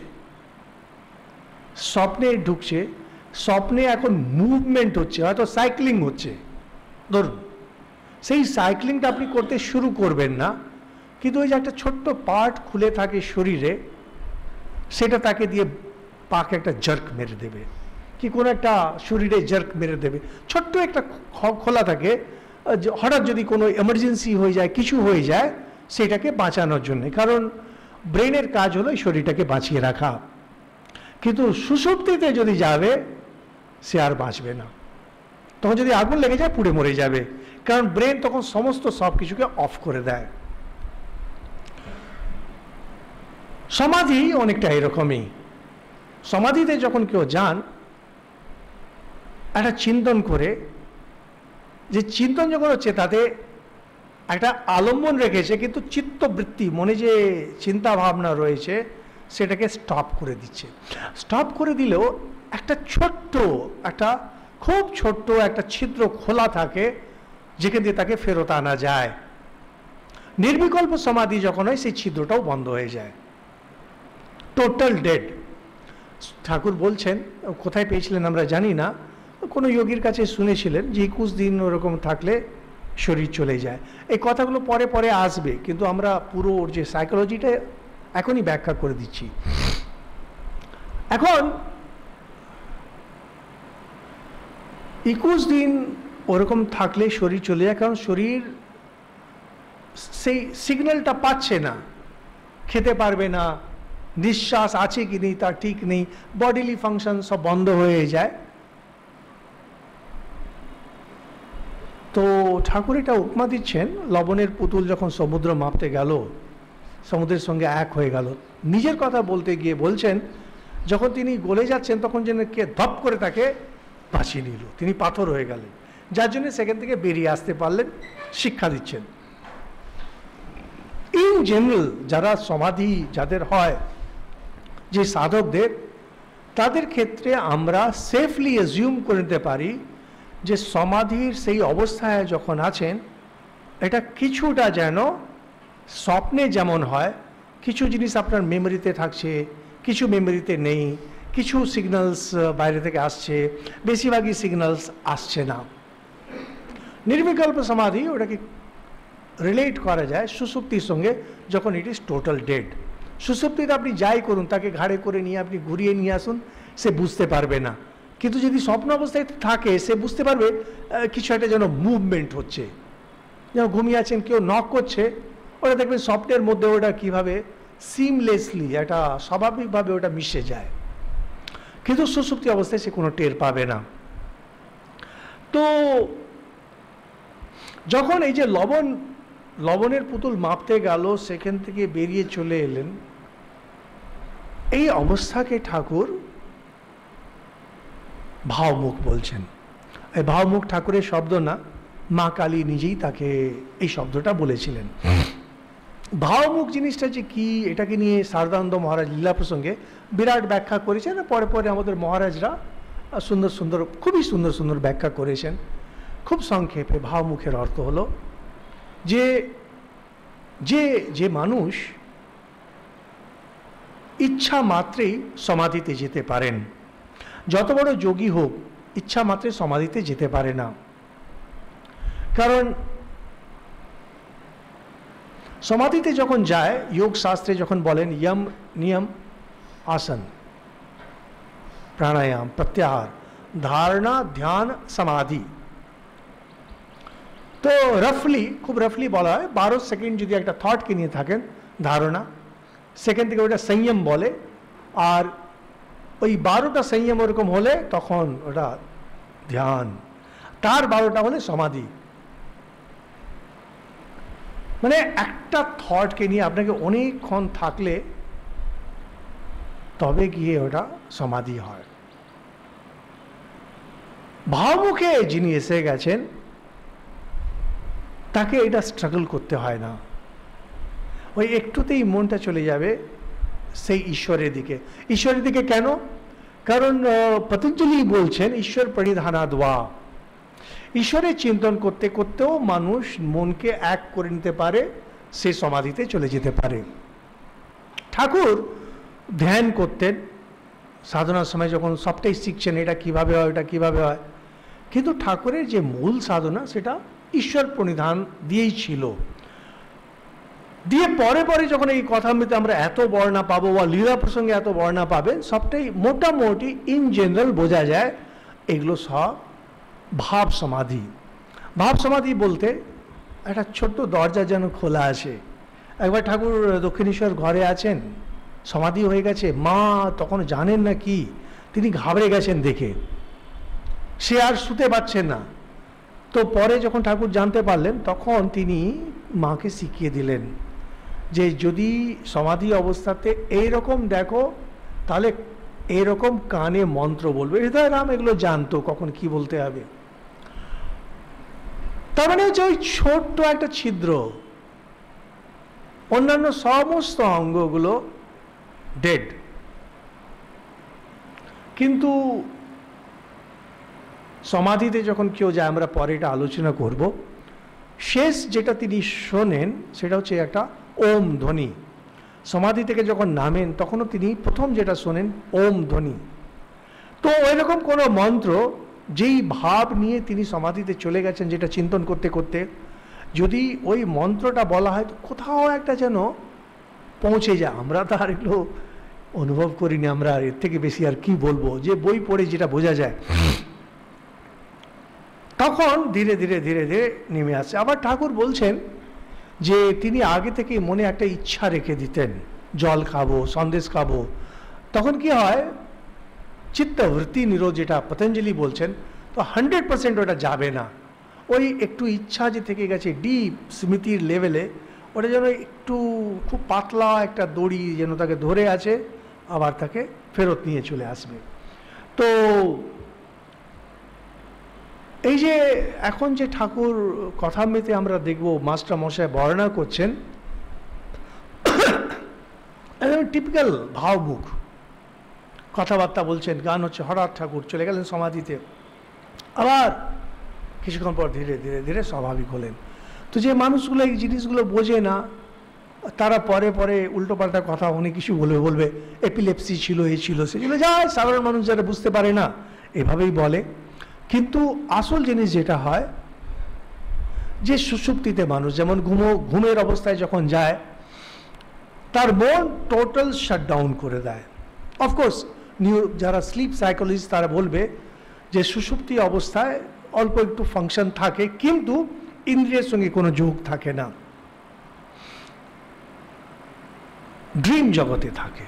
স্বপ্নে ঢুকছে, স্বপ্নে এখন মুভমেন্ট হচ্ছে, হয়তো সাইক্লিং হচ্ছে ধরুন, সেই সাইক্লিংটা আপনি করতে শুরু করবেন না, কিন্তু ওই যে একটা ছোট্ট পার্ট খুলে থাকে শরীরে, সেটা তাকে দিয়ে পাকে একটা জার্ক মেরে দেবে, কি কোনো একটা শরীরে জার্ক মেরে দেবে। ছোট্ট একটা খোলা থাকে, হঠাৎ যদি কোনো এমার্জেন্সি হয়ে যায়, কিছু হয়ে যায়, সেটাকে বাঁচানোর জন্য, কারণ ব্রেনের কাজ হলো এই শরীরটাকে বাঁচিয়ে রাখা। কিন্তু সুষুপ্তিতে যদি যাবে সে আর বাঁচবে না, তখন যদি আগুন লেগে যায় পুড়ে মরে যাবে, কারণ ব্রেন তখন সমস্ত সব কিছুকে অফ করে দেয়। সমাধি অনেকটা এরকমই। সমাধিতে যখন কেউ যান, একটা চিন্তন করে, যে চিন্তন যখন হচ্ছে তাতে একটা আলম্বন রেখেছে, কিন্তু চিত্তবৃত্তি মনে যে চিন্তা ভাবনা রয়েছে সেটাকে স্টপ করে দিচ্ছে। স্টপ করে দিলেও একটা ছোট্ট, একটা খুব ছোট্ট একটা ছিদ্র খোলা থাকে, যেখান দিয়ে তাকে ফেরত আনা যায়। নির্বিকল্প সমাধি যখন হয় সেই ছিদ্রটাও বন্ধ হয়ে যায়, টোটাল ডেড। ঠাকুর বলছেন, কোথায় পেয়েছিলেন আমরা জানি না, কোনো যোগীর কাছে শুনেছিলেন যে 21 দিন ওরকম থাকলে শরীর চলে যায়। এই কথাগুলো পরে পরে আসবে, কিন্তু আমরা পুরো ওর যে সাইকোলজিটা এখনই ব্যাখ্যা করে দিচ্ছি। এখন 21 দিন ওরকম থাকলে শরীর চলে যায়, কারণ শরীর সেই সিগন্যালটা পাচ্ছে না, খেতে পারবে না, নিঃশ্বাস আছে কি নেই তার ঠিক নেই, বডিলি ফাংশন সব বন্ধ হয়ে যায়। তো ঠাকুর এটা উপমা দিচ্ছেন, লবণের পুতুল যখন সমুদ্র মাপতে গেল, সমুদ্রের সঙ্গে এক হয়ে গেল, নিজের কথা বলতে গিয়ে বলছেন যখন তিনি গলে যাচ্ছেন তখন যেন কে ধপ করে তাকে ভাসিয়ে নিল, তিনি পাথর হয়ে গেলেন, যার জন্য সেখান থেকে বেরিয়ে আসতে পারলেন। শিক্ষা দিচ্ছেন ইন জেনারেল যারা সমাধি যাদের হয়, যে সাধকদের, তাদের ক্ষেত্রে আমরা সেফলি অ্যাজিউম করে নিতে পারি যে সমাধির সেই অবস্থায় যখন আছেন, এটা কিছুটা যেন স্বপ্নে যেমন হয়, কিছু জিনিস আপনার মেমোরিতে থাকছে, কিছু মেমোরিতে নেই, কিছু সিগন্যালস বাইরে থেকে আসছে, বেশিরভাগই সিগন্যালস আসছে না। নির্বিকল্প সমাধি ওটাকে রিলেট করা যায় সুষুপ্তির সঙ্গে, যখন ইট ইজ টোটাল ডেড। সুষুপ্তিতে আপনি যাই করুন, তাকে ঘাড়ে করে নিয়ে আপনি ঘুরিয়ে নিয়ে আসুন, সে বুঝতে পারবে না। কিন্তু যদি স্বপ্ন অবস্থায় থাকে, সে বুঝতে পারবে কিছু একটা যেন মুভমেন্ট হচ্ছে, যেন ঘুমিয়ে আছেন, কেউ নক করছে, ওটা দেখবেন স্বপ্নের মধ্যে ওটা কীভাবে সিমলেসলি একটা স্বাভাবিকভাবে ওটা মিশে যায়। কিন্তু সুষুপ্তি অবস্থায় সে কোনো টের পাবে না। তো যখন এই যে লবণের পুতুল মাপতে গেল, সেখান থেকে বেরিয়ে চলে এলেন, এই অবস্থাকে ঠাকুর ভাবমুখ বলছেন। এই ভাবমুখ ঠাকুরের শব্দ না, মা কালী নিজেই তাকে এই শব্দটা বলেছিলেন। ভাবমুখ জিনিসটা যে কি, এটাকে নিয়ে শারদানন্দ মহারাজ লীলা প্রসঙ্গে বিরাট ব্যাখ্যা করেছেন, পরে পরে আমাদের মহারাজরা সুন্দর সুন্দর, খুবই সুন্দর সুন্দর ব্যাখ্যা করেছেন। খুব সংক্ষেপে ভাবমুখের অর্থ হলো যে যে যে মানুষ ইচ্ছা মাত্রেই সমাধিতে যেতে পারেন, যত বড় যোগী হোক ইচ্ছা মাত্রে সমাধিতে যেতে পারে না। কারণ সমাধিতে যখন যায়, যোগ শাস্ত্রে যখন বলেন यम नियम आसन प्राणायाम प्रत्याहार धारणा ध्यान समाधि, তো রাফলি, খুব রাফলি বলা হয় 12 সেকেন্ড যদি একটা থটকে নিয়ে থাকেন ধারণা, সেকেন্ড থেকে ওটা সংযম বলে, আর ওই 12টা সংযম ওরকম হলে তখন ওটা ধ্যান, তার 12টা হলে সমাধি। মানে একটা থটকে নিয়ে আপনাকে অনেকক্ষণ থাকলে তবে গিয়ে ওটা সমাধি হয়। ভাবমুখে যিনি এসে গেছেন তাকে এটা স্ট্রাগল করতে হয় না, ওই একটুতেই মনটা চলে যাবে সেই ঈশ্বরের দিকে। ঈশ্বরের দিকে কেন? কারণ পতঞ্জলি বলছেন ঈশ্বর পরিধানাদ্বা, ঈশ্বরের চিন্তন করতে করতেও মানুষ মনকে এক করে নিতে পারে, সে সমাধিতে চলে যেতে পারে। ঠাকুর ধ্যান করতেন সাধনার সময়, যখন সবটাই শিখছেন এটা কিভাবে হয়, এটা কিভাবে হয়, কিন্তু ঠাকুরের যে মূল সাধনা সেটা ঈশ্বর প্রণিধান দিয়েই ছিল। দিয়ে পরে পরে যখন এই কথামৃতে আমরা এত বর্ণনা পাবো বা লীলা প্রসঙ্গে এত বর্ণনা পাবেন, সবটাই মোটামুটি ইন জেনারেল বোঝা যায় এগুলো সব ভাব সমাধি। ভাব সমাধি বলতে একটা ছোট্ট দরজা যেন খোলা আছে। একবার ঠাকুর দক্ষিণেশ্বর ঘরে আছেন, সমাধি হয়ে গেছে, মা তখন জানেন না কি, তিনি ঘাবড়ে গেছেন দেখে, সে আর শুতে পারছেন না। তো পরে যখন ঠাকুর জানতে পারলেন, তখন তিনি মাকে শিখিয়ে দিলেন যে যদি সমাধি অবস্থাতে এইরকম দেখো, তাহলে এইরকম কানে মন্ত্র বলবে। হৃদয় রাম এগুলো জানতো কখন কি বলতে হবে। তার মানে হচ্ছে ওই ছোট্ট একটা ছিদ্র, অন্যান্য সমস্ত অঙ্গগুলো ডেড। কিন্তু সমাধিতে যখন কেউ যায়, আমরা পরে এটা আলোচনা করব, শেষ যেটা তিনি শোনেন সেটা হচ্ছে একটা ওম ধ্বনি। সমাধি থেকে যখন নামেন তখনও তিনি প্রথম যেটা শোনেন ওম ধ্বনি। তো ওইরকম কোনো মন্ত্র যেই ভাব নিয়ে তিনি সমাধিতে চলে গেছেন, যেটা চিন্তন করতে করতে যদি ওই মন্ত্রটা বলা হয় তো কোথাও একটা যেন পৌঁছে যায়। আমরা তো আর এগুলো অনুভব করিনি, আমরা এর থেকে বেশি আর কি বলবো, যে বই পড়ে যেটা বোঝা যায়। তখন ধীরে ধীরে ধীরে ধীরে নেমে আসছে। আবার ঠাকুর বলছেন যে তিনি আগে থেকে মনে একটা ইচ্ছা রেখে দিতেন, জল খাবো, সন্দেশ খাবো। তখন কি হয়, চিত্তবৃত্তি নিরোধ যেটা পতঞ্জলি বলছেন, তো 100% ওটা যাবে না। ওই একটু ইচ্ছা যে থেকে গেছে ডিপ স্মৃতির লেভেলে, ওটা যেন একটু খুব পাতলা একটা দড়ি যেন তাকে ধরে আছে, আবার তাকে ফেরত নিয়ে চলে আসবে। তো এই যে এখন যে ঠাকুর কথামৃতে আমরা দেখব মাস্টার মশাই বর্ণনা করছেন, একদম টিপিক্যাল ভাবমুখ কথাবার্তা বলছেন, গান হচ্ছে, হঠাৎ ঠাকুর চলে গেলেন সমাধিতে, আবার কিছুক্ষণ পর ধীরে ধীরে ধীরে স্বাভাবিক হলেন। তো যে মানুষগুলো এই জিনিসগুলো বোঝে না, তারা পরে পরে উল্টোপাল্টা কথা অনেক কিছু বলবে এপিলেপসি ছিল, এই ছিল, সে ছিল, যায় সাধারণ মানুষ যারা বুঝতে পারে না এভাবেই বলে। কিন্তু আসল জিনিস যেটা হয়, যে সুষুপ্তিতে মানুষ যেমন ঘুমের অবস্থায় যখন যায়, তার মন টোটাল শাটডাউন করে দেয়। অফকোর্স যারা স্লিপ সাইকোলজিস্ট তারা বলবে যে সুষুপ্তি অবস্থায় অল্প একটু ফাংশন থাকে, কিন্তু ইন্দ্রিয়ের সঙ্গে কোনো যোগ থাকে না, ড্রিম জগতে থাকে।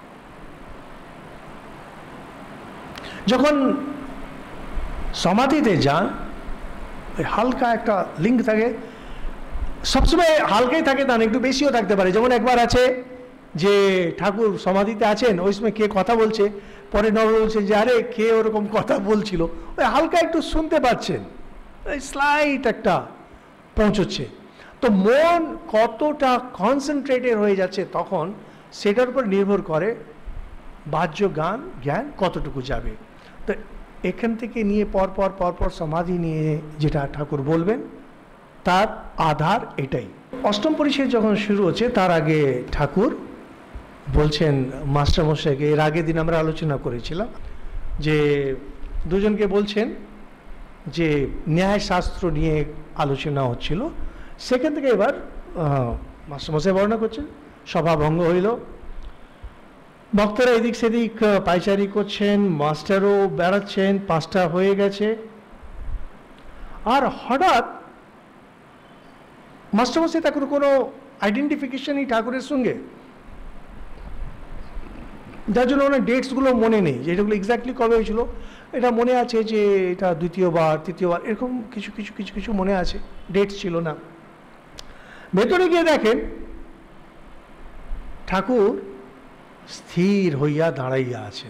যখন সমাধিতে যান, হালকা একটা লিঙ্ক থাকে, সবসময় হালকাই থাকে তা না, একটু বেশিও থাকতে পারে। যেমন একবার আছে যে ঠাকুর সমাধিতে আছেন, ওই সময় কে কথা বলছে, পরে নর বলছেন যে আরে কে ওরকম কথা বলছিল, ওই হালকা একটু শুনতে পাচ্ছেন, স্লাইট একটা পৌঁছচ্ছে। তো মন কতটা কনসেন্ট্রেটেড হয়ে যাচ্ছে তখন, সেটার উপর নির্ভর করে বাহ্য জ্ঞান কতটুকু যাবে। তো এখান থেকে নিয়ে পরপর সমাধি নিয়ে যেটা ঠাকুর বলবেন, তার আধার এটাই। অষ্টম পরিচ্ছেদ যখন শুরু হচ্ছে, তার আগে ঠাকুর বলছেন মাস্টারমশাইকে, এর আগের দিন আমরা আলোচনা করেছিলাম যে দুজনকে বলছেন যে ন্যায়শাস্ত্র নিয়ে আলোচনা হচ্ছিল, সেখান থেকে এবার মাস্টারমশাই বর্ণনা করছেন, সভা ভঙ্গ হইল, ভক্তরা এদিক সেদিক পায়চারি করছেন, মাস্টারও বেড়াচ্ছেন, 5টা হয়ে গেছে, আর হঠাৎ মাস্টারমশাই ঠাকুর কোনো আইডেন্টিফিকেশনই ঠাকুরের সঙ্গে, যার জন্য ওনার ডেটসগুলো মনে নেই, যে এটাগুলো এক্স্যাক্টলি কবে হয়েছিল। এটা মনে আছে যে এটা দ্বিতীয়বার, তৃতীয়বার, এরকম কিছু কিছু কিছু কিছু মনে আছে, ডেটস ছিল না। ভেতরে গিয়ে দেখেন ঠাকুর স্থির হইয়া দাঁড়াইয়া আছেন,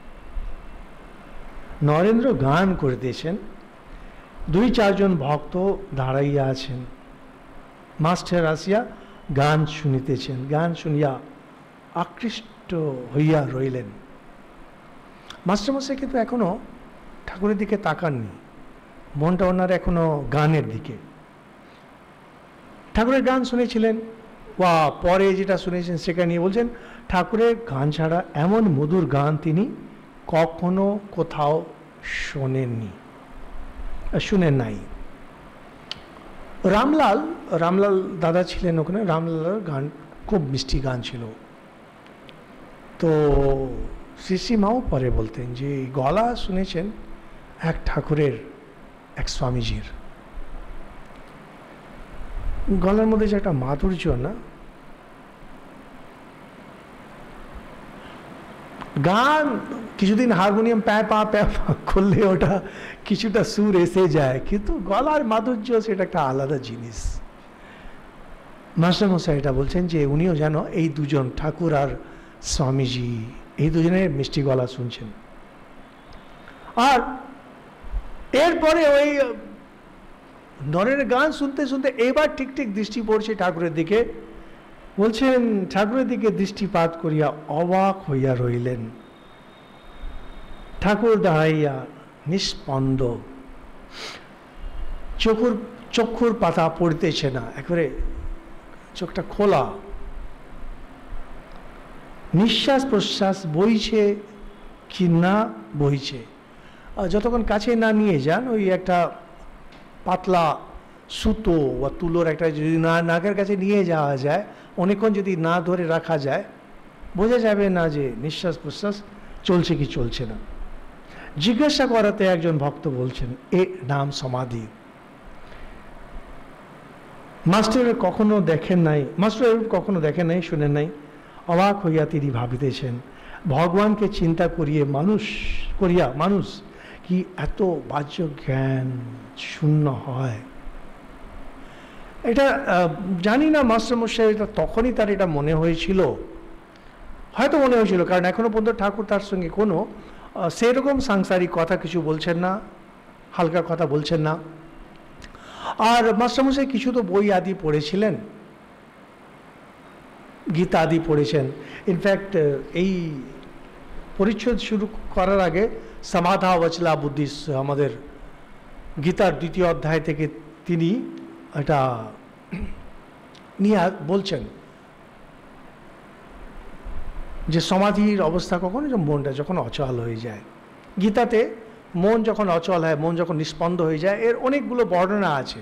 নরেন্দ্র গান করিতেছেন, 2-4 জন ভক্ত দাঁড়াইয়া আছেন, মাস্টার আসিয়া গান শুনিতেছেন, গান শুনিয়া আকৃষ্ট হইয়া রইলেন। মাস্টারমশাই কিন্তু এখনো ঠাকুরের দিকে তাকাননি, মনটা ওনার এখনো গানের দিকে। ঠাকুরের গান শুনেছিলেন, বা পরে যেটা শুনেছেন সেটা নিয়ে বলছেন, ঠাকুরের গান ছাড়া এমন মধুর গান তিনি কখনো কোথাও শোনেননি, শুনেন নাই। রামলাল দাদা ছিলেন ওখানে, রামলালের গান খুব মিষ্টি গান ছিল। তো শ্রীশ্রীমাও পরে বলতেন যে গলা শুনেছেন এক ঠাকুরের, এক স্বামীজির গলার মধ্যে যে একটা মাধুর্য, না গান কিছুদিন হারমোনিয়াম প্যা পা করলে ওটা কিছুটা সুর এসে যায়, কিন্তু গলার মাধুর্য সেটা একটা আলাদা জিনিস। মাস্টারমশাই এটা বলছেন যে উনিও যেন এই দুজন, ঠাকুর আর স্বামীজি, এই দুজনের মিষ্টি গলা শুনছেন। আর এরপরে ওই নরের গান শুনতে শুনতে এবার ঠিক ঠিক দৃষ্টি পড়ছে ঠাকুরের দিকে, বলছেন ঠাকুরের দিকে দৃষ্টিপাত করিয়া অবাক হইয়া রইলেন। ঠাকুর দাঁড়াইয়া নিস্পন্দ, চক্ষুর পাতা পড়িতেছে না, একেবারে চোখটা খোলা, নিঃশ্বাস প্রশ্বাস বইছে কি না বইছে, যতক্ষণ কাছে না নিয়ে যান, ওই একটা পাতলা সুতো বা তুলোর একটা যদি নাকের কাছে নিয়ে যাওয়া যায়, অনেকক্ষণ যদি না ধরে রাখা যায়, বোঝা যাবে না যে নিঃশ্বাস প্রশ্বাস চলছে কি চলছে না। জিজ্ঞাসা করাতে একজন ভক্ত বলছেন, এর নাম সমাধি। মাস্টার কখনো দেখেন নাই, মাস্টার কখনো দেখেন নাই, শুনেন নাই। অবাক হইয়া তিনি ভাবিতেছেন, ভগবানকে চিন্তা করিয়া মানুষ কি এত বাহ্য জ্ঞান শূন্য হয়। এটা জানি না মাস্টারমশাই এটা তখনই তার এটা মনে হয়েছিল, হয়তো মনে হয়েছিল, কারণ এখনো পর্যন্ত ঠাকুর তার সঙ্গে কোনো সেরকম সাংসারিক কথা কিছু বলছেন না, হালকা কথা বলছেন না। আর মাস্টারমশাই কিছু তো বই আদি পড়েছিলেন, গীতা আদি পড়েছেন। ইনফ্যাক্ট এই পরিচ্ছদ শুরু করার আগে সমাধা বচলা বুদ্ধি, আমাদের গীতার 2য় অধ্যায় থেকে তিনি এটা নিয়ে বলছেন যে সমাধির অবস্থা কখন, মনটা যখন অচল হয়ে যায়। গীতাতে মন যখন অচল হয়, মন যখন নিস্পন্দ হয়ে যায়, এর অনেকগুলো বর্ণনা আছে।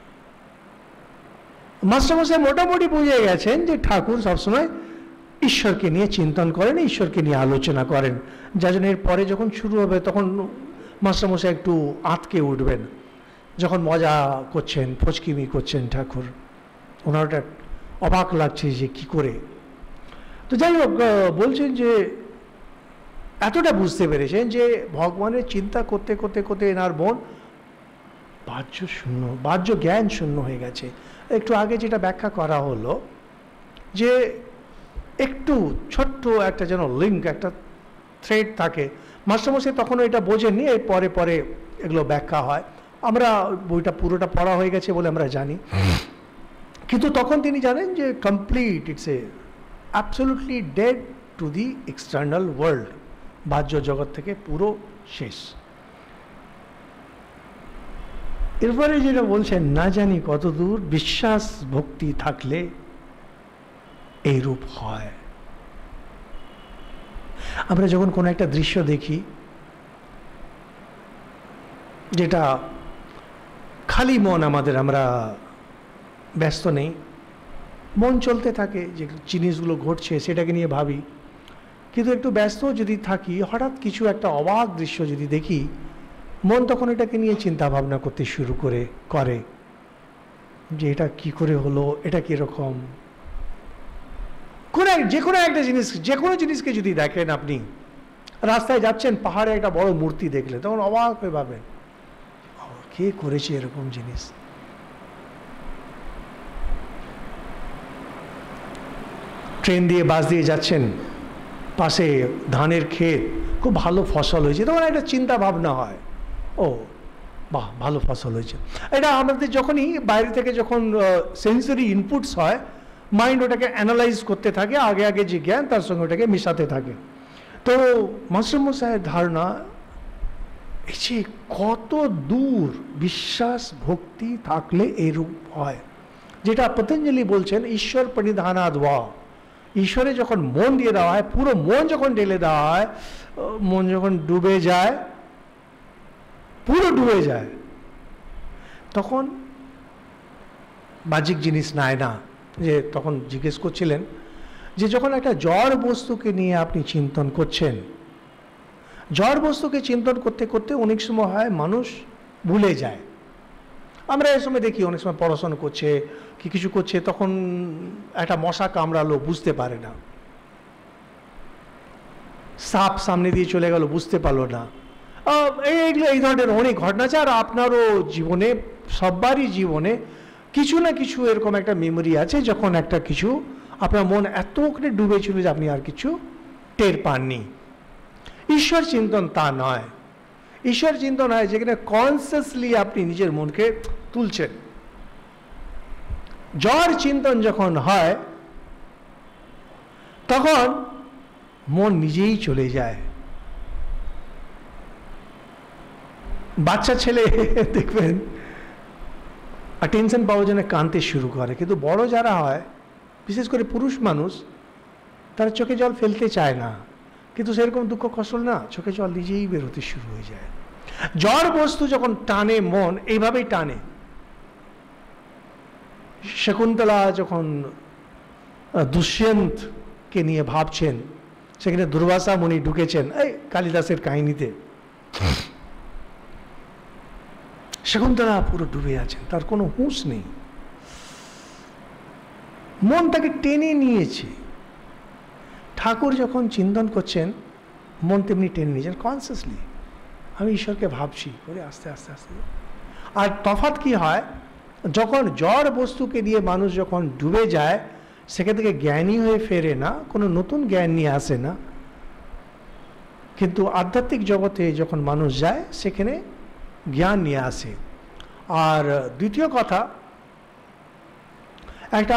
মাস্টারমশাই মোটামুটি বুঝে গেছেন যে ঠাকুর সবসময় ঈশ্বরকে নিয়ে চিন্তন করেন, ঈশ্বরকে নিয়ে আলোচনা করেন, যার জন্য এর পরে যখন শুরু হবে তখন মাস্টারমশাই একটু আঁতকে উঠবেন, যখন মজা করছেন, ফচকিমি করছেন ঠাকুর, ওনার ওটা অবাক লাগছে যে কি করে। তো যাই হোক, বলছেন যে এতটা বুঝতে পেরেছেন যে ভগবানের চিন্তা করতে করতে করতে এনার মন বাহ্য শূন্য, বাহ্য জ্ঞান শূন্য হয়ে গেছে। একটু আগে যেটা ব্যাখ্যা করা হলো যে একটু ছোট্ট একটা যেন লিঙ্ক, একটা থ্রেড থাকে। মাস্টারমশাই তখনও এটা বোঝেননি, এর পরে পরে এগুলো ব্যাখ্যা হয়। আমরা বইটা পুরোটা পড়া হয়ে গেছে বলে আমরা জানি, কিন্তু তখন তিনি জানেন যে complete, it's a absolutely dead to the external world, বাহ্য জগৎ থেকে পুরো শেষ। এরপরে যেটা বলছেন, না জানি কতদূর বিশ্বাস ভক্তি থাকলে এই রূপ হয়। আমরা যখন কোনো একটা দৃশ্য দেখি যেটা খালি মন আমাদের, আমরা ব্যস্ত নেই, মন চলতে থাকে, যে জিনিসগুলো ঘটছে সেটাকে নিয়ে ভাবি, কিন্তু একটু ব্যস্ত যদি থাকি, হঠাৎ কিছু একটা অবাক দৃশ্য যদি দেখি, মন তখন এটাকে নিয়ে চিন্তা ভাবনা করতে শুরু করে যে এটা কি করে হলো, এটা কীরকম। যে কোনো একটা জিনিস, যে কোনো জিনিসকে যদি দেখেন, আপনি রাস্তায় যাচ্ছেন, পাহাড়ে একটা বড় মূর্তি দেখলে, তখন অবাক হয়ে ভাবেন কে করেছে এরকম জিনিস। ট্রেন দিয়ে বাস দিয়ে যাচ্ছেন, পাশে ধানের ক্ষেত, খুব ভালো ফসল হয়েছে, তখন একটা চিন্তা ভাবনা হয়, ও বাহ ভালো ফসল হয়েছে। এটা আমাদের যখনই বাইরে থেকে যখন সেন্সরি ইনপুটস হয়, মাইন্ড ওটাকে অ্যানালাইজ করতে থাকে, আগে আগে যে জ্ঞান তার সঙ্গে ওটাকে মেশাতে থাকে। তো মাস্টারমশাইয়ের ধারণা এই যে কত দূর বিশ্বাস ভক্তি থাকলে এরূপ হয়, যেটা পতঞ্জলি বলছেন ঈশ্বর পরিধানাদ্বা, ঈশ্বরে যখন মন দিয়ে দেওয়া হয়, পুরো মন যখন ঢেলে দেওয়া হয়, মন যখন ডুবে যায়, পুরো ডুবে যায়, তখন বাহ্যিক জিনিস নেয় না। যে তখন জিজ্ঞেস করছিলেন যে যখন একটা জড় বস্তুকে নিয়ে আপনি চিন্তন করছেন, জড় বস্তুকে চিন্তন করতে করতে অনেক সময় হয় মানুষ ভুলে যায়। আমরা এই সময় দেখি অনেক সময় পড়াশোনা করছে কি কিছু করছে, তখন একটা মশা কামড়ালো, বুঝতে পারে না, সাপ সামনে দিয়ে চলে গেল, বুঝতে পারলো না। এইগুলো এই ধরনের অনেক ঘটনা আছে। আর আপনারও জীবনে, সবারই জীবনে কিছু না কিছু এরকম একটা মেমোরি আছে, যখন একটা কিছু আপনার মন এতখানি ডুবে ছিল যে আপনি আর কিছু টের পাননি। ঈশ্বর চিন্তন তা নয়। ঈশ্বর চিন্তন হয় যেখানে কনসিয়াসলি আপনি নিজের মনকে তুলছেন। জড় চিন্তন যখন হয় তখন মন নিজেই চলে যায়। বাচ্চা ছেলে দেখবেন অ্যাটেনশন পাওয়ার জন্য কাঁদতে শুরু করে, কিন্তু বড় যারা হয়, বিশেষ করে পুরুষ মানুষ, তারা চোখে জল ফেলতে চায় না, কিন্তু সেরকম দুঃখ কষ্ট না, চোখে জল নিজেই বেরোতে শুরু হয়ে যায়। জড় বস্তু যখন টানে মন, এইভাবেই টানে। শকুন্তলা যখন দুষ্যন্তকে নিয়ে ভাবছেন, সেখানে দুর্বাসা মুনি ঢুকেছেন এই কালিদাসের কাহিনীতে। শকুন্তলা পুরো ডুবে আছেন, তার কোনো হুঁশ নেই, মন তাকে টেনে নিয়েছে। ঠাকুর যখন চিন্তন করছেন, মন তেমনি টেনে নিয়েছেন কনসিয়াসলি, আমি ঈশ্বরকে ভাবছি করে আস্তে আস্তে আস্তে। আর তফাৎ কি হয়, যখন জড় বস্তুকে দিয়ে মানুষ যখন ডুবে যায়, সেখান থেকে জ্ঞানী হয়ে ফেরে না, কোনো নতুন জ্ঞান নিয়ে আসে না। কিন্তু আধ্যাত্মিক জগতে যখন মানুষ যায়, সেখানে জ্ঞান নিয়ে আসে। আর দ্বিতীয় কথা, একটা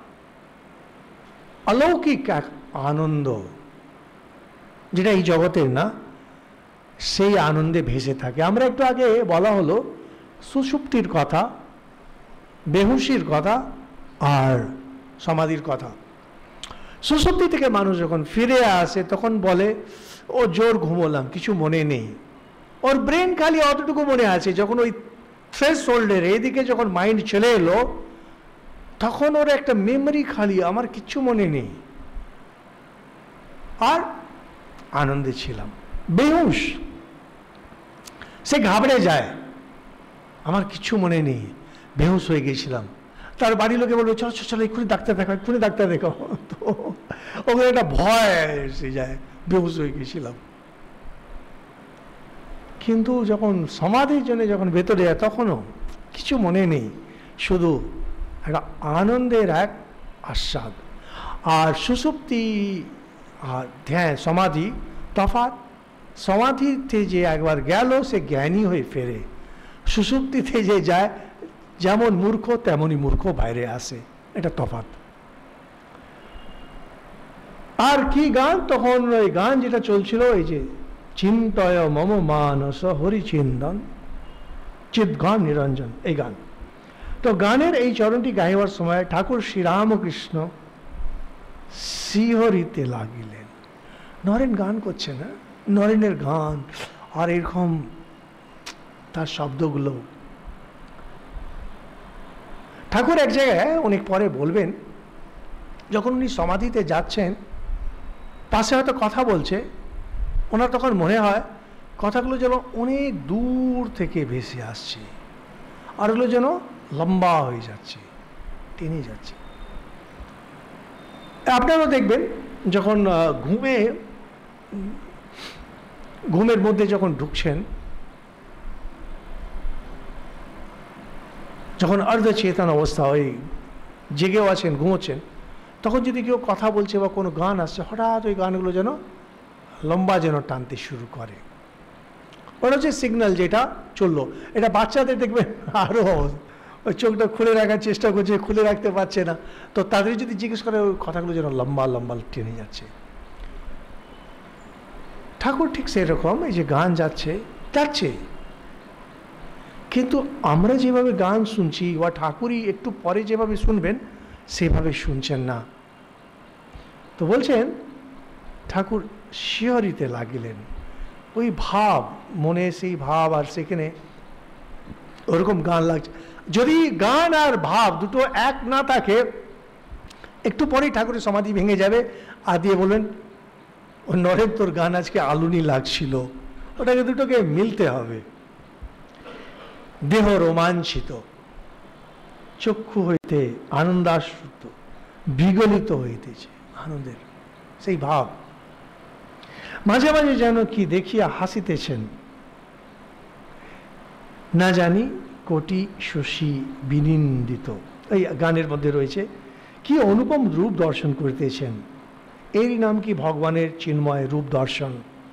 অলৌকিক এক আনন্দ, যেটা এই জগতের না, সেই আনন্দে ভেসে থাকে। আমরা একটু আগে বলা হলো সুষুপ্তির কথা, বেহুশির কথা আর সমাধির কথা। সুষুপ্তি থেকে মানুষ যখন ফিরে আসে, তখন বলে ও জোর ঘুমোলাম, কিছু মনে নেই। ওর ব্রেন খালি অতটুকু মনে আছে। যখন ওই থ্রেশহোল্ডের এদিকে যখন মাইন্ড চলে এলো, তখন ওর একটা মেমরি খালি, আমার কিচ্ছু মনে নেই, আর আনন্দে ছিলাম। বেহুশ, সে ঘাবড়ে যায়, আমার কিচ্ছু মনে নেই, বেহুশ হয়ে গিয়েছিলাম। তার বাড়ির লোকে বলবে চলো চলো এক্ষুনি ডাক্তার দেখাও, এক্ষুনি ডাক্তার দেখাও। তো ওখানে একটা ভয় এসে যায়, বেহুশ হয়ে গিয়েছিলাম। কিন্তু যখন সমাধির জন্য যখন ভেতরে যায়, তখনও কিছু মনে নেই, শুধু একটা আনন্দের এক আস্বাদ। আর সুষুপ্তি আর ধ্যান সমাধি তফাৎ। সমাধিতে যে একবার গেল, সে জ্ঞানী হয়ে ফেরে। সুষুপ্তিতে যে যায়, যেমন মূর্খ তেমনই মূর্খ বাইরে আসে, এটা তফাৎ। আর কি গান, তখন ওই গান যেটা চলছিল, এই যে চিন্তয় মম মানস হরিচিন্দন চিৎগান নিরঞ্জন, এই গান। তো গানের এই চরণটি গাইবার সময় ঠাকুর শ্রী রামকৃষ্ণ শিহরিতে লাগিলেন। নরেন গান করছে না, নরেনের গান আর এরকম তার শব্দগুলো। ঠাকুর এক জায়গায় অনেক পরে বলবেন, যখন উনি সমাধিতে যাচ্ছেন, পাশে হয়তো কথা বলছে, ওনার তখন মনে হয় কথাগুলো যেন অনেক দূর থেকে ভেসে আসছে, আর ওগুলো যেন লম্বা হয়ে যাচ্ছে, টেনে যাচ্ছে। আপনারাও দেখবেন, যখন ঘুমের মধ্যে যখন ঢুকছেন, যখন অর্ধচেতন অবস্থা, ওই জেগেও আছেন, ঘুমোচ্ছেন, তখন যদি কেউ কথা বলছে বা কোনো গান আসছে, হঠাৎ ওই গানগুলো যেন লম্বা যেন টানতে শুরু করে। ওটা হচ্ছে সিগন্যাল যেটা চললো। এটা বাচ্চাদের দেখবেন আরও ওই চোখটা খুলে রাখার চেষ্টা করছে, খুলে রাখতে পারছে না, তো তাদের যদি জিজ্ঞেস করে, ওই কথাগুলো যেন লম্বা লম্বা টেনে যাচ্ছে। ঠাকুর ঠিক সেরকম, এই যে গান যাচ্ছে, কিন্তু আমরা যেভাবে গান শুনছি, বা ঠাকুরই একটু পরে যেভাবে শুনবেন, সেভাবে শুনছেন না। তো বলছেন ঠাকুর শিহরিতে লাগিলেন, ওই ভাব মনে, সেই ভাব, আর সেখানে ওরকম গান লাগছে। যদি গান আর ভাব দুটো এক না থাকে, একটু পরেই ঠাকুরের সমাধি ভেঙে যাবে, আর দিয়ে বলবেন ও নরেন তোর গান আজকে আলুনি লাগছিল। ওটাকে দুটোকে মিলতে হবে। দেহ রোমাঞ্চিত, চক্ষু হইতে আনন্দাশ্রুত বিগলিত হইতেছে, আনন্দের সেই ভাব। মাঝে মাঝে যেন কি দেখিয়া হাসিতেছেন, না জানি কোটি শশী বিনিন্দিত। এই গানের মধ্যে রয়েছে, কি অনুপম রূপ দর্শন করিতেছেন, এরই নাম কি ভগবানের চিন্ময় রূপ দর্শন।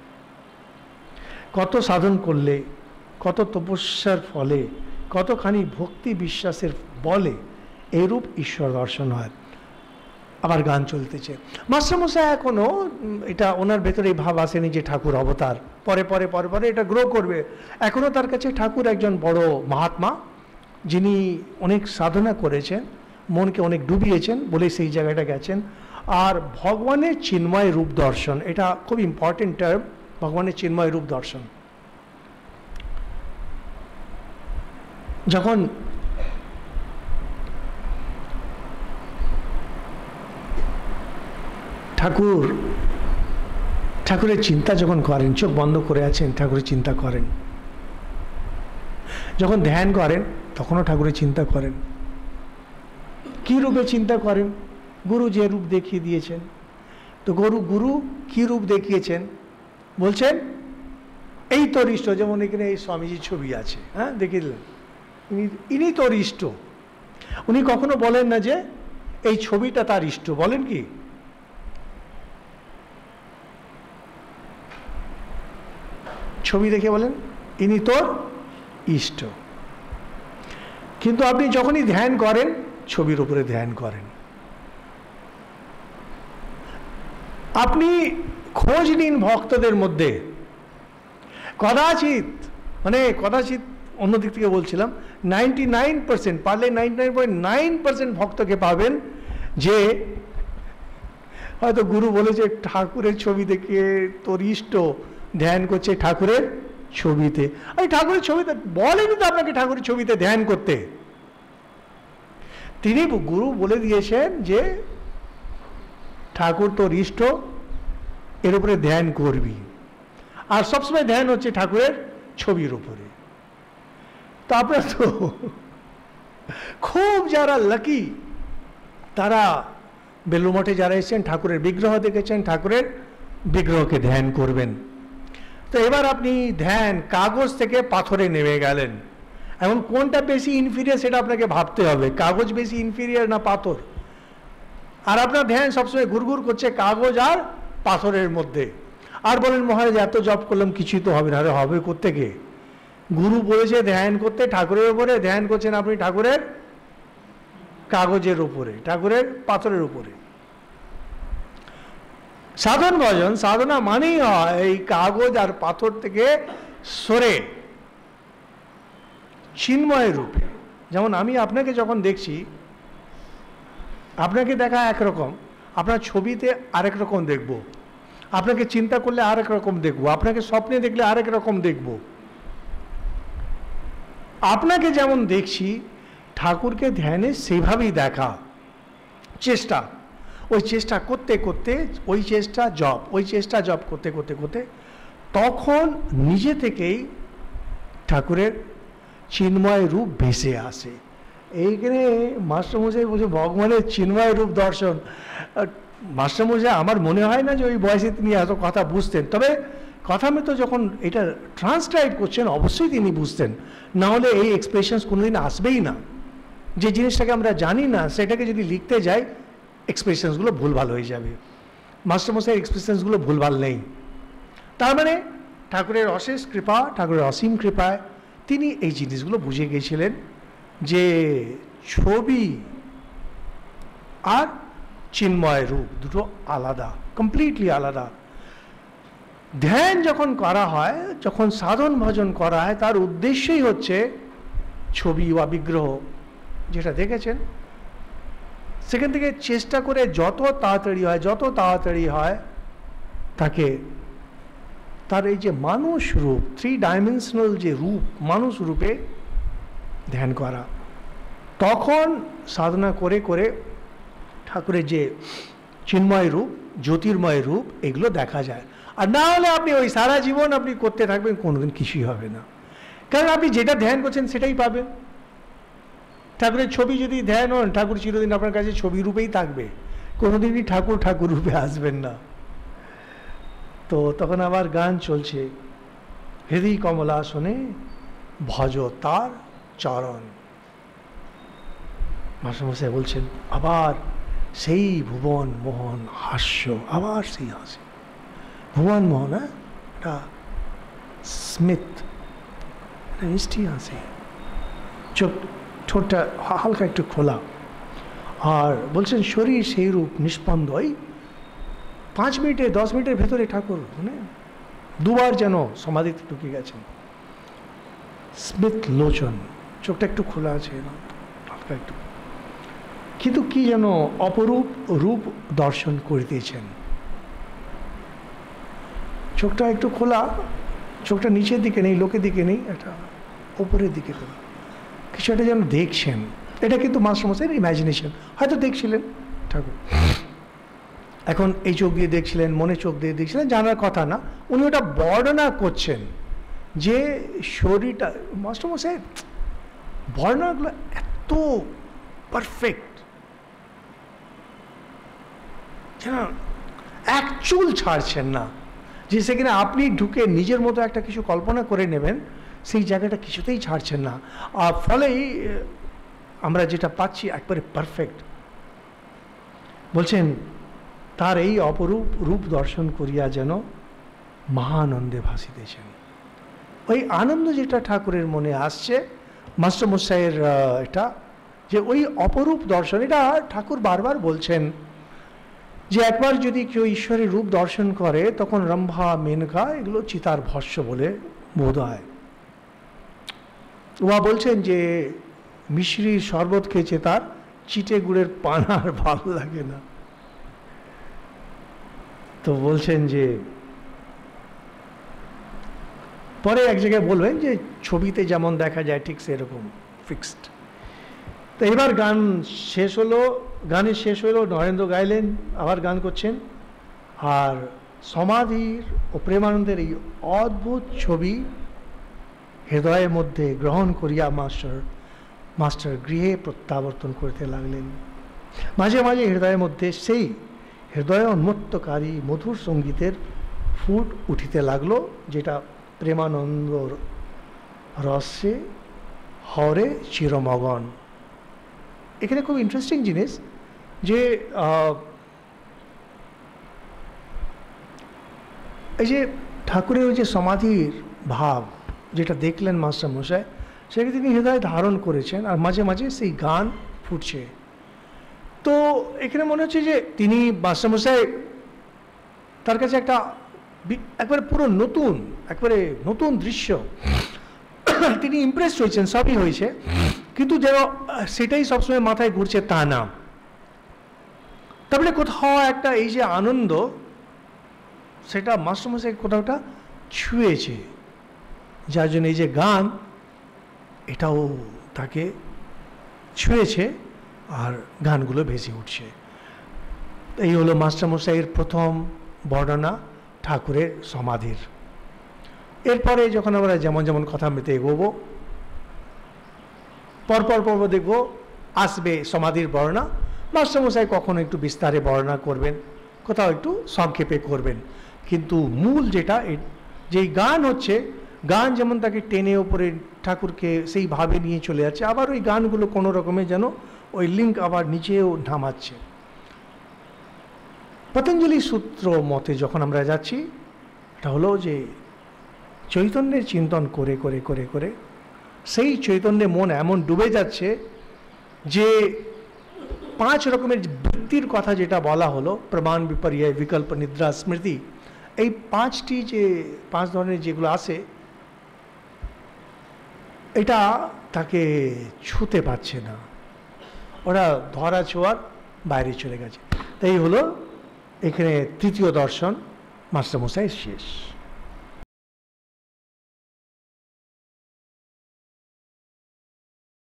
কত সাধন করলে, কত তপস্যার ফলে, কতখানি ভক্তি বিশ্বাসের বলে এরূপ ঈশ্বর দর্শন হয়। আবার গান চলতেছে। মাস্টারমশাই এখনো এটা ওনার ভেতরে এই ভাব আসেনি যে ঠাকুর অবতার, পরে পরে পরে পরে এটা গ্রো করবে। এখনো তার কাছে ঠাকুর একজন বড় মহাত্মা, যিনি অনেক সাধনা করেছেন, মনকে অনেক ডুবিয়েছেন বলে সেই জায়গাটা গেছেন। আর ভগবানের চিন্ময় রূপ দর্শন, এটা খুব ইম্পর্টেন্ট টার্ম, ভগবানের চিন্ময় রূপ দর্শন। যখন ঠাকুরের চিন্তা যখন করেন, চোখ বন্ধ করে আছেন, ঠাকুরের চিন্তা করেন, যখন ধ্যান করেন তখনও ঠাকুরের চিন্তা করেন। কি রূপে চিন্তা করেন? গুরু যে রূপ দেখিয়ে দিয়েছেন। তো গুরু কি রূপ দেখিয়েছেন বলছেন, এই তোর ইষ্ট। যেমন এখানে এই স্বামীজির ছবি আছে, হ্যাঁ দেখিয়ে দিলেন, ইনি তোর ইষ্ট। উনি কখনো বলেন না যে এই ছবিটা তার ইষ্ট, বলেন কি? ছবি দেখে বলেন ইনি তোর ইষ্ট। কিন্তু আপনি যখনই ধ্যান করেন ছবির উপরে ধ্যান করেন। আপনি খোঁজ নিন ভক্তদের মধ্যে, কদাচিৎ অন্যদিক থেকে বলছিলাম 99%, পারলে 99.9% ভক্তকে পাবেন যে হয়তো গুরু বলেছে ঠাকুরের ছবি দেখে তোর ইষ্ট ধ্যান করছে ঠাকুরের ছবিতে। এই ঠাকুরের ছবিতে বলেনি তো আপনাকে ঠাকুরের ছবিতে ধ্যান করতে। তিনি গুরু বলে দিয়েছেন যে ঠাকুর তোর ইষ্ট, এর উপরে ধ্যান করবি। আর সবসময় ধ্যান হচ্ছে ঠাকুরের ছবির উপরে। তো আপনারা তো খুব যারা লাকি, তারা বেলুর মঠে যারা এসেছেন ঠাকুরের বিগ্রহ দেখেছেন, ঠাকুরের বিগ্রহকে ধ্যান করবেন। তো এবার আপনি ধ্যান কাগজ থেকে পাথরে নেমে গেলেন। এখন কোনটা বেশি ইনফিরিয়ার সেটা আপনাকে ভাবতে হবে, কাগজ বেশি ইনফিরিয়ার না পাথর? আর আপনার ধ্যান সবসময় ঘুরঘুর করছে কাগজ আর পাথরের মধ্যে। আর বলেন মহারাজ এত জপ করলাম কিছুই তো হবে না। আরে হবে কোত্থেকে? গুরু বলেছে ধ্যান করতে ঠাকুরের উপরে, ধ্যান করছেন আপনি ঠাকুরের কাগজের উপরে, ঠাকুরের পাথরের উপরে। সাধন ভজন সাধনা মানেই হয় এই কাগজ আর পাথর থেকে সরে চিন্ময় রূপে। যেমন আমি আপনাকে যখন দেখছি, আপনাকে দেখা একরকম, আপনার ছবিতে আরেক রকম দেখব, আপনাকে চিন্তা করলে আরেক রকম দেখব, আপনাকে স্বপ্নে দেখলে আরেক রকম দেখব। আপনাকে যেমন দেখছি ঠাকুরকে ধ্যানে সেইভাবেই দেখা চেষ্টা, ওই চেষ্টা করতে করতে ওই চেষ্টা জপ করতে করতে করতে তখন নিজে থেকেই ঠাকুরের চিন্ময় রূপ ভেসে আসে। এইখানে মাস্টারমশাই বলছে ভগবানের চিন্ময় রূপ দর্শন। মাস্টারমশাই আমার মনে হয় না যে ওই বয়সে তিনি এত কথা বুঝতেন, তবে কথা মতো যখন এটা ট্রান্সক্রাইব করছেন অবশ্যই তিনি বুঝতেন, না হলে এই এক্সপ্রেশনস কোনোদিন আসবেই না। যে জিনিসটাকে আমরা জানি না সেটাকে যদি লিখতে যাই এক্সপ্রেশনসগুলো ভুলভাল হয়ে যাবে। মাস্টারমশাইয়ের এক্সপ্রেশনসগুলো ভুলভাল নেই। তার মানে ঠাকুরের অশেষ কৃপা, ঠাকুরের অসীম কৃপায় তিনি এই জিনিসগুলো বুঝে গিয়েছিলেন যে ছবি আর চিন্ময় রূপ দুটো আলাদা, কমপ্লিটলি আলাদা। ধ্যান যখন করা হয়, যখন সাধন ভজন করা হয়, তার উদ্দেশ্যই হচ্ছে ছবি বা বিগ্রহ যেটা দেখেছেন সেখান থেকে চেষ্টা করে যত তাড়াতাড়ি হয় তাকে তার এই যে মানুষ রূপ, 3 ডাইমেনশনাল যে রূপ, মানুষ রূপে ধ্যান করা। তখন সাধনা করে করে ঠাকুরের যে চিন্ময় রূপ, জ্যোতির্ময় রূপ, এগুলো দেখা যায়। আর না হলে আপনি ওই সারা জীবন আপনি করতে থাকবেন, কোনোদিন কিছুই হবে না। কারণ আপনি যেটা ধ্যান করছেন সেটাই পাবেন। ঠাকুরের ছবি যদি ধ্যান হন, ঠাকুর চিরদিন আপনার কাছে ছবি রূপেই থাকবে, কোনোদিনই ঠাকুর রূপে আসবেন না। তো তখন আবার গান চলছে, হৃদয় কমলা শোনে ভজ তার চরণ। মাস্টারমশাই বলছেন আবার সেই ভুবন মোহন হাস্য, আবার সেই হাসি। ভুবন মোহন, হ্যাঁ, এটা স্মিথ, মিষ্টি হাসি, চোখ ঠোঁটটা হালকা একটু খোলা। আর বলছেন শরীর সেই রূপ নিষ্পন্দ। ওই 5 মিনিটে 10 মিনিটের ভেতরে ঠাকুর মানে 2বার যেন সমাধিতে ঢুকে গেছেন। স্মিথ লোচন, চোখটা একটু খোলা আছে, হালকা একটু। কিন্তু কি যেন অপরূপ রূপ দর্শন করিতেছেন। চোখটা একটু খোলা, চোখটা নিচের দিকে নেই, লোকের দিকে নেই, এটা ওপরের দিকে খোলা, কিছু একটা যেন দেখছেন। এটা কিন্তু মাস্টারমশাইয়ের ইমাজিনেশন, হয়তো দেখছিলেন ঠাকুর, এখন এই চোখ দিয়ে দেখছিলেন, মনে চোখ দিয়ে দেখছিলেন, জানার কথা না, উনি ওটা বর্ণনা করছেন যে শরীরটা, মাস্টারমশাই বর্ণনাগুলো এত পারফেক্ট, এক চুল ছাড়ছেন না, যে সেখানে আপনি ঢুকে নিজের মতো একটা কিছু কল্পনা করে নেবেন, সেই জায়গাটা কিছুতেই ছাড়ছেন না। আর ফলেই আমরা যেটা পাচ্ছি একবারে পারফেক্ট। বলছেন তার এই অপরূপ রূপ দর্শন করিয়া যেন মহানন্দে ভাসিতেছেন। ওই আনন্দ যেটা ঠাকুরের মনে আসছে, মাস্টারমশাইয়ের এটা যে ওই অপরূপ দর্শন, এটা ঠাকুর বারবার বলছেন যে একবার যদি কেউ ঈশ্বরের রূপ দর্শন করে তখন রম্ভা মেনকা এগুলো চিতার ভস্য বলে বোধ হয়। ওয়া বলছেন যে মিশ্রির শরবত খেয়েছে, তার চিটে গুড়ের পান আর ভালো লাগে না। তো বলছেন যে পরে এক জায়গায় বলবেন যে ছবিতে যেমন দেখা যায় ঠিক সেরকম ফিক্সড। তো এবার গান শেষ হলো, গানের শেষ হলো, নরেন্দ্র গাইলেন, আবার গান করছেন, আর সমাধির ও প্রেমানন্দের এই অদ্ভুত ছবি হৃদয়ের মধ্যে গ্রহণ করিয়া মাস্টার গৃহে প্রত্যাবর্তন করতে লাগলেন। মাঝে মাঝে হৃদয়ের মধ্যে সেই হৃদয় উন্মত্তকারী মধুর সঙ্গীতের ফুট উঠিতে লাগলো, যেটা প্রেমানন্দর রসে হরে চিরমগন। এখানে খুব ইন্টারেস্টিং জিনিস যে এই যে ঠাকুরের ওই যে সমাধির ভাব যেটা দেখলেন মাস্টারমশাই, সেটাকে তিনি হৃদয়ে ধারণ করেছেন, আর মাঝে মাঝে সেই গান ফুটছে। তো এখানে মনে হচ্ছে যে তিনি মাস্টারমশাই, তার কাছে একটা একবারে পুরো নতুন, একবারে নতুন দৃশ্য, তিনি ইমপ্রেস হয়েছেন, সবই হয়েছে, কিন্তু যেন সেটাই সবসময় মাথায় ঘুরছে তা না। তারপরে কোথাও একটা এই যে আনন্দ, সেটা মাস্টারমশাই কোথাওটা ছুঁয়েছে, যার জন্য এই যে গান এটাও তাকে ছুঁয়েছে আর গানগুলো ভেসে উঠছে। এই হলো মাস্টারমশাইয়ের প্রথম বর্ণনা ঠাকুরের সমাধির। এরপরে যখন আমরা যেমন যেমন কথামৃতে এগোবো, পরপর পর্ব দেখব আসবে সমাধির বর্ণনা। মাস্টারমশাই কখনো একটু বিস্তারে বর্ণনা করবেন, কোথাও একটু সংক্ষেপে করবেন, কিন্তু মূল যেটা যেই গান হচ্ছে, গান যেমন তাকে টেনে ওপরে ঠাকুরকে সেইভাবে নিয়ে চলে যাচ্ছে, আবার ওই গানগুলো কোনো রকমে যেন ওই লিঙ্ক আবার নিচেও নামাচ্ছে। পতঞ্জলি সূত্র মতে যখন আমরা যাচ্ছি, এটা হলো যে চৈতন্যের চিন্তন করে করে করে করে সেই চৈতন্যে মন এমন ডুবে যাচ্ছে যে 5 রকমের বৃত্তির কথা যেটা বলা হলো, প্রমাণ, বিপর্যয়, বিকল্প, নিদ্রা, স্মৃতি, এই 5টি যে 5 ধরনের যেগুলো আসে, এটা তাকে ছুতে পারছে না, ওরা ধরা ছোঁয়ার বাইরে চলে গেছে। তাই হলো এখানে তৃতীয় দর্শন মাস্টারমশাই শেষ।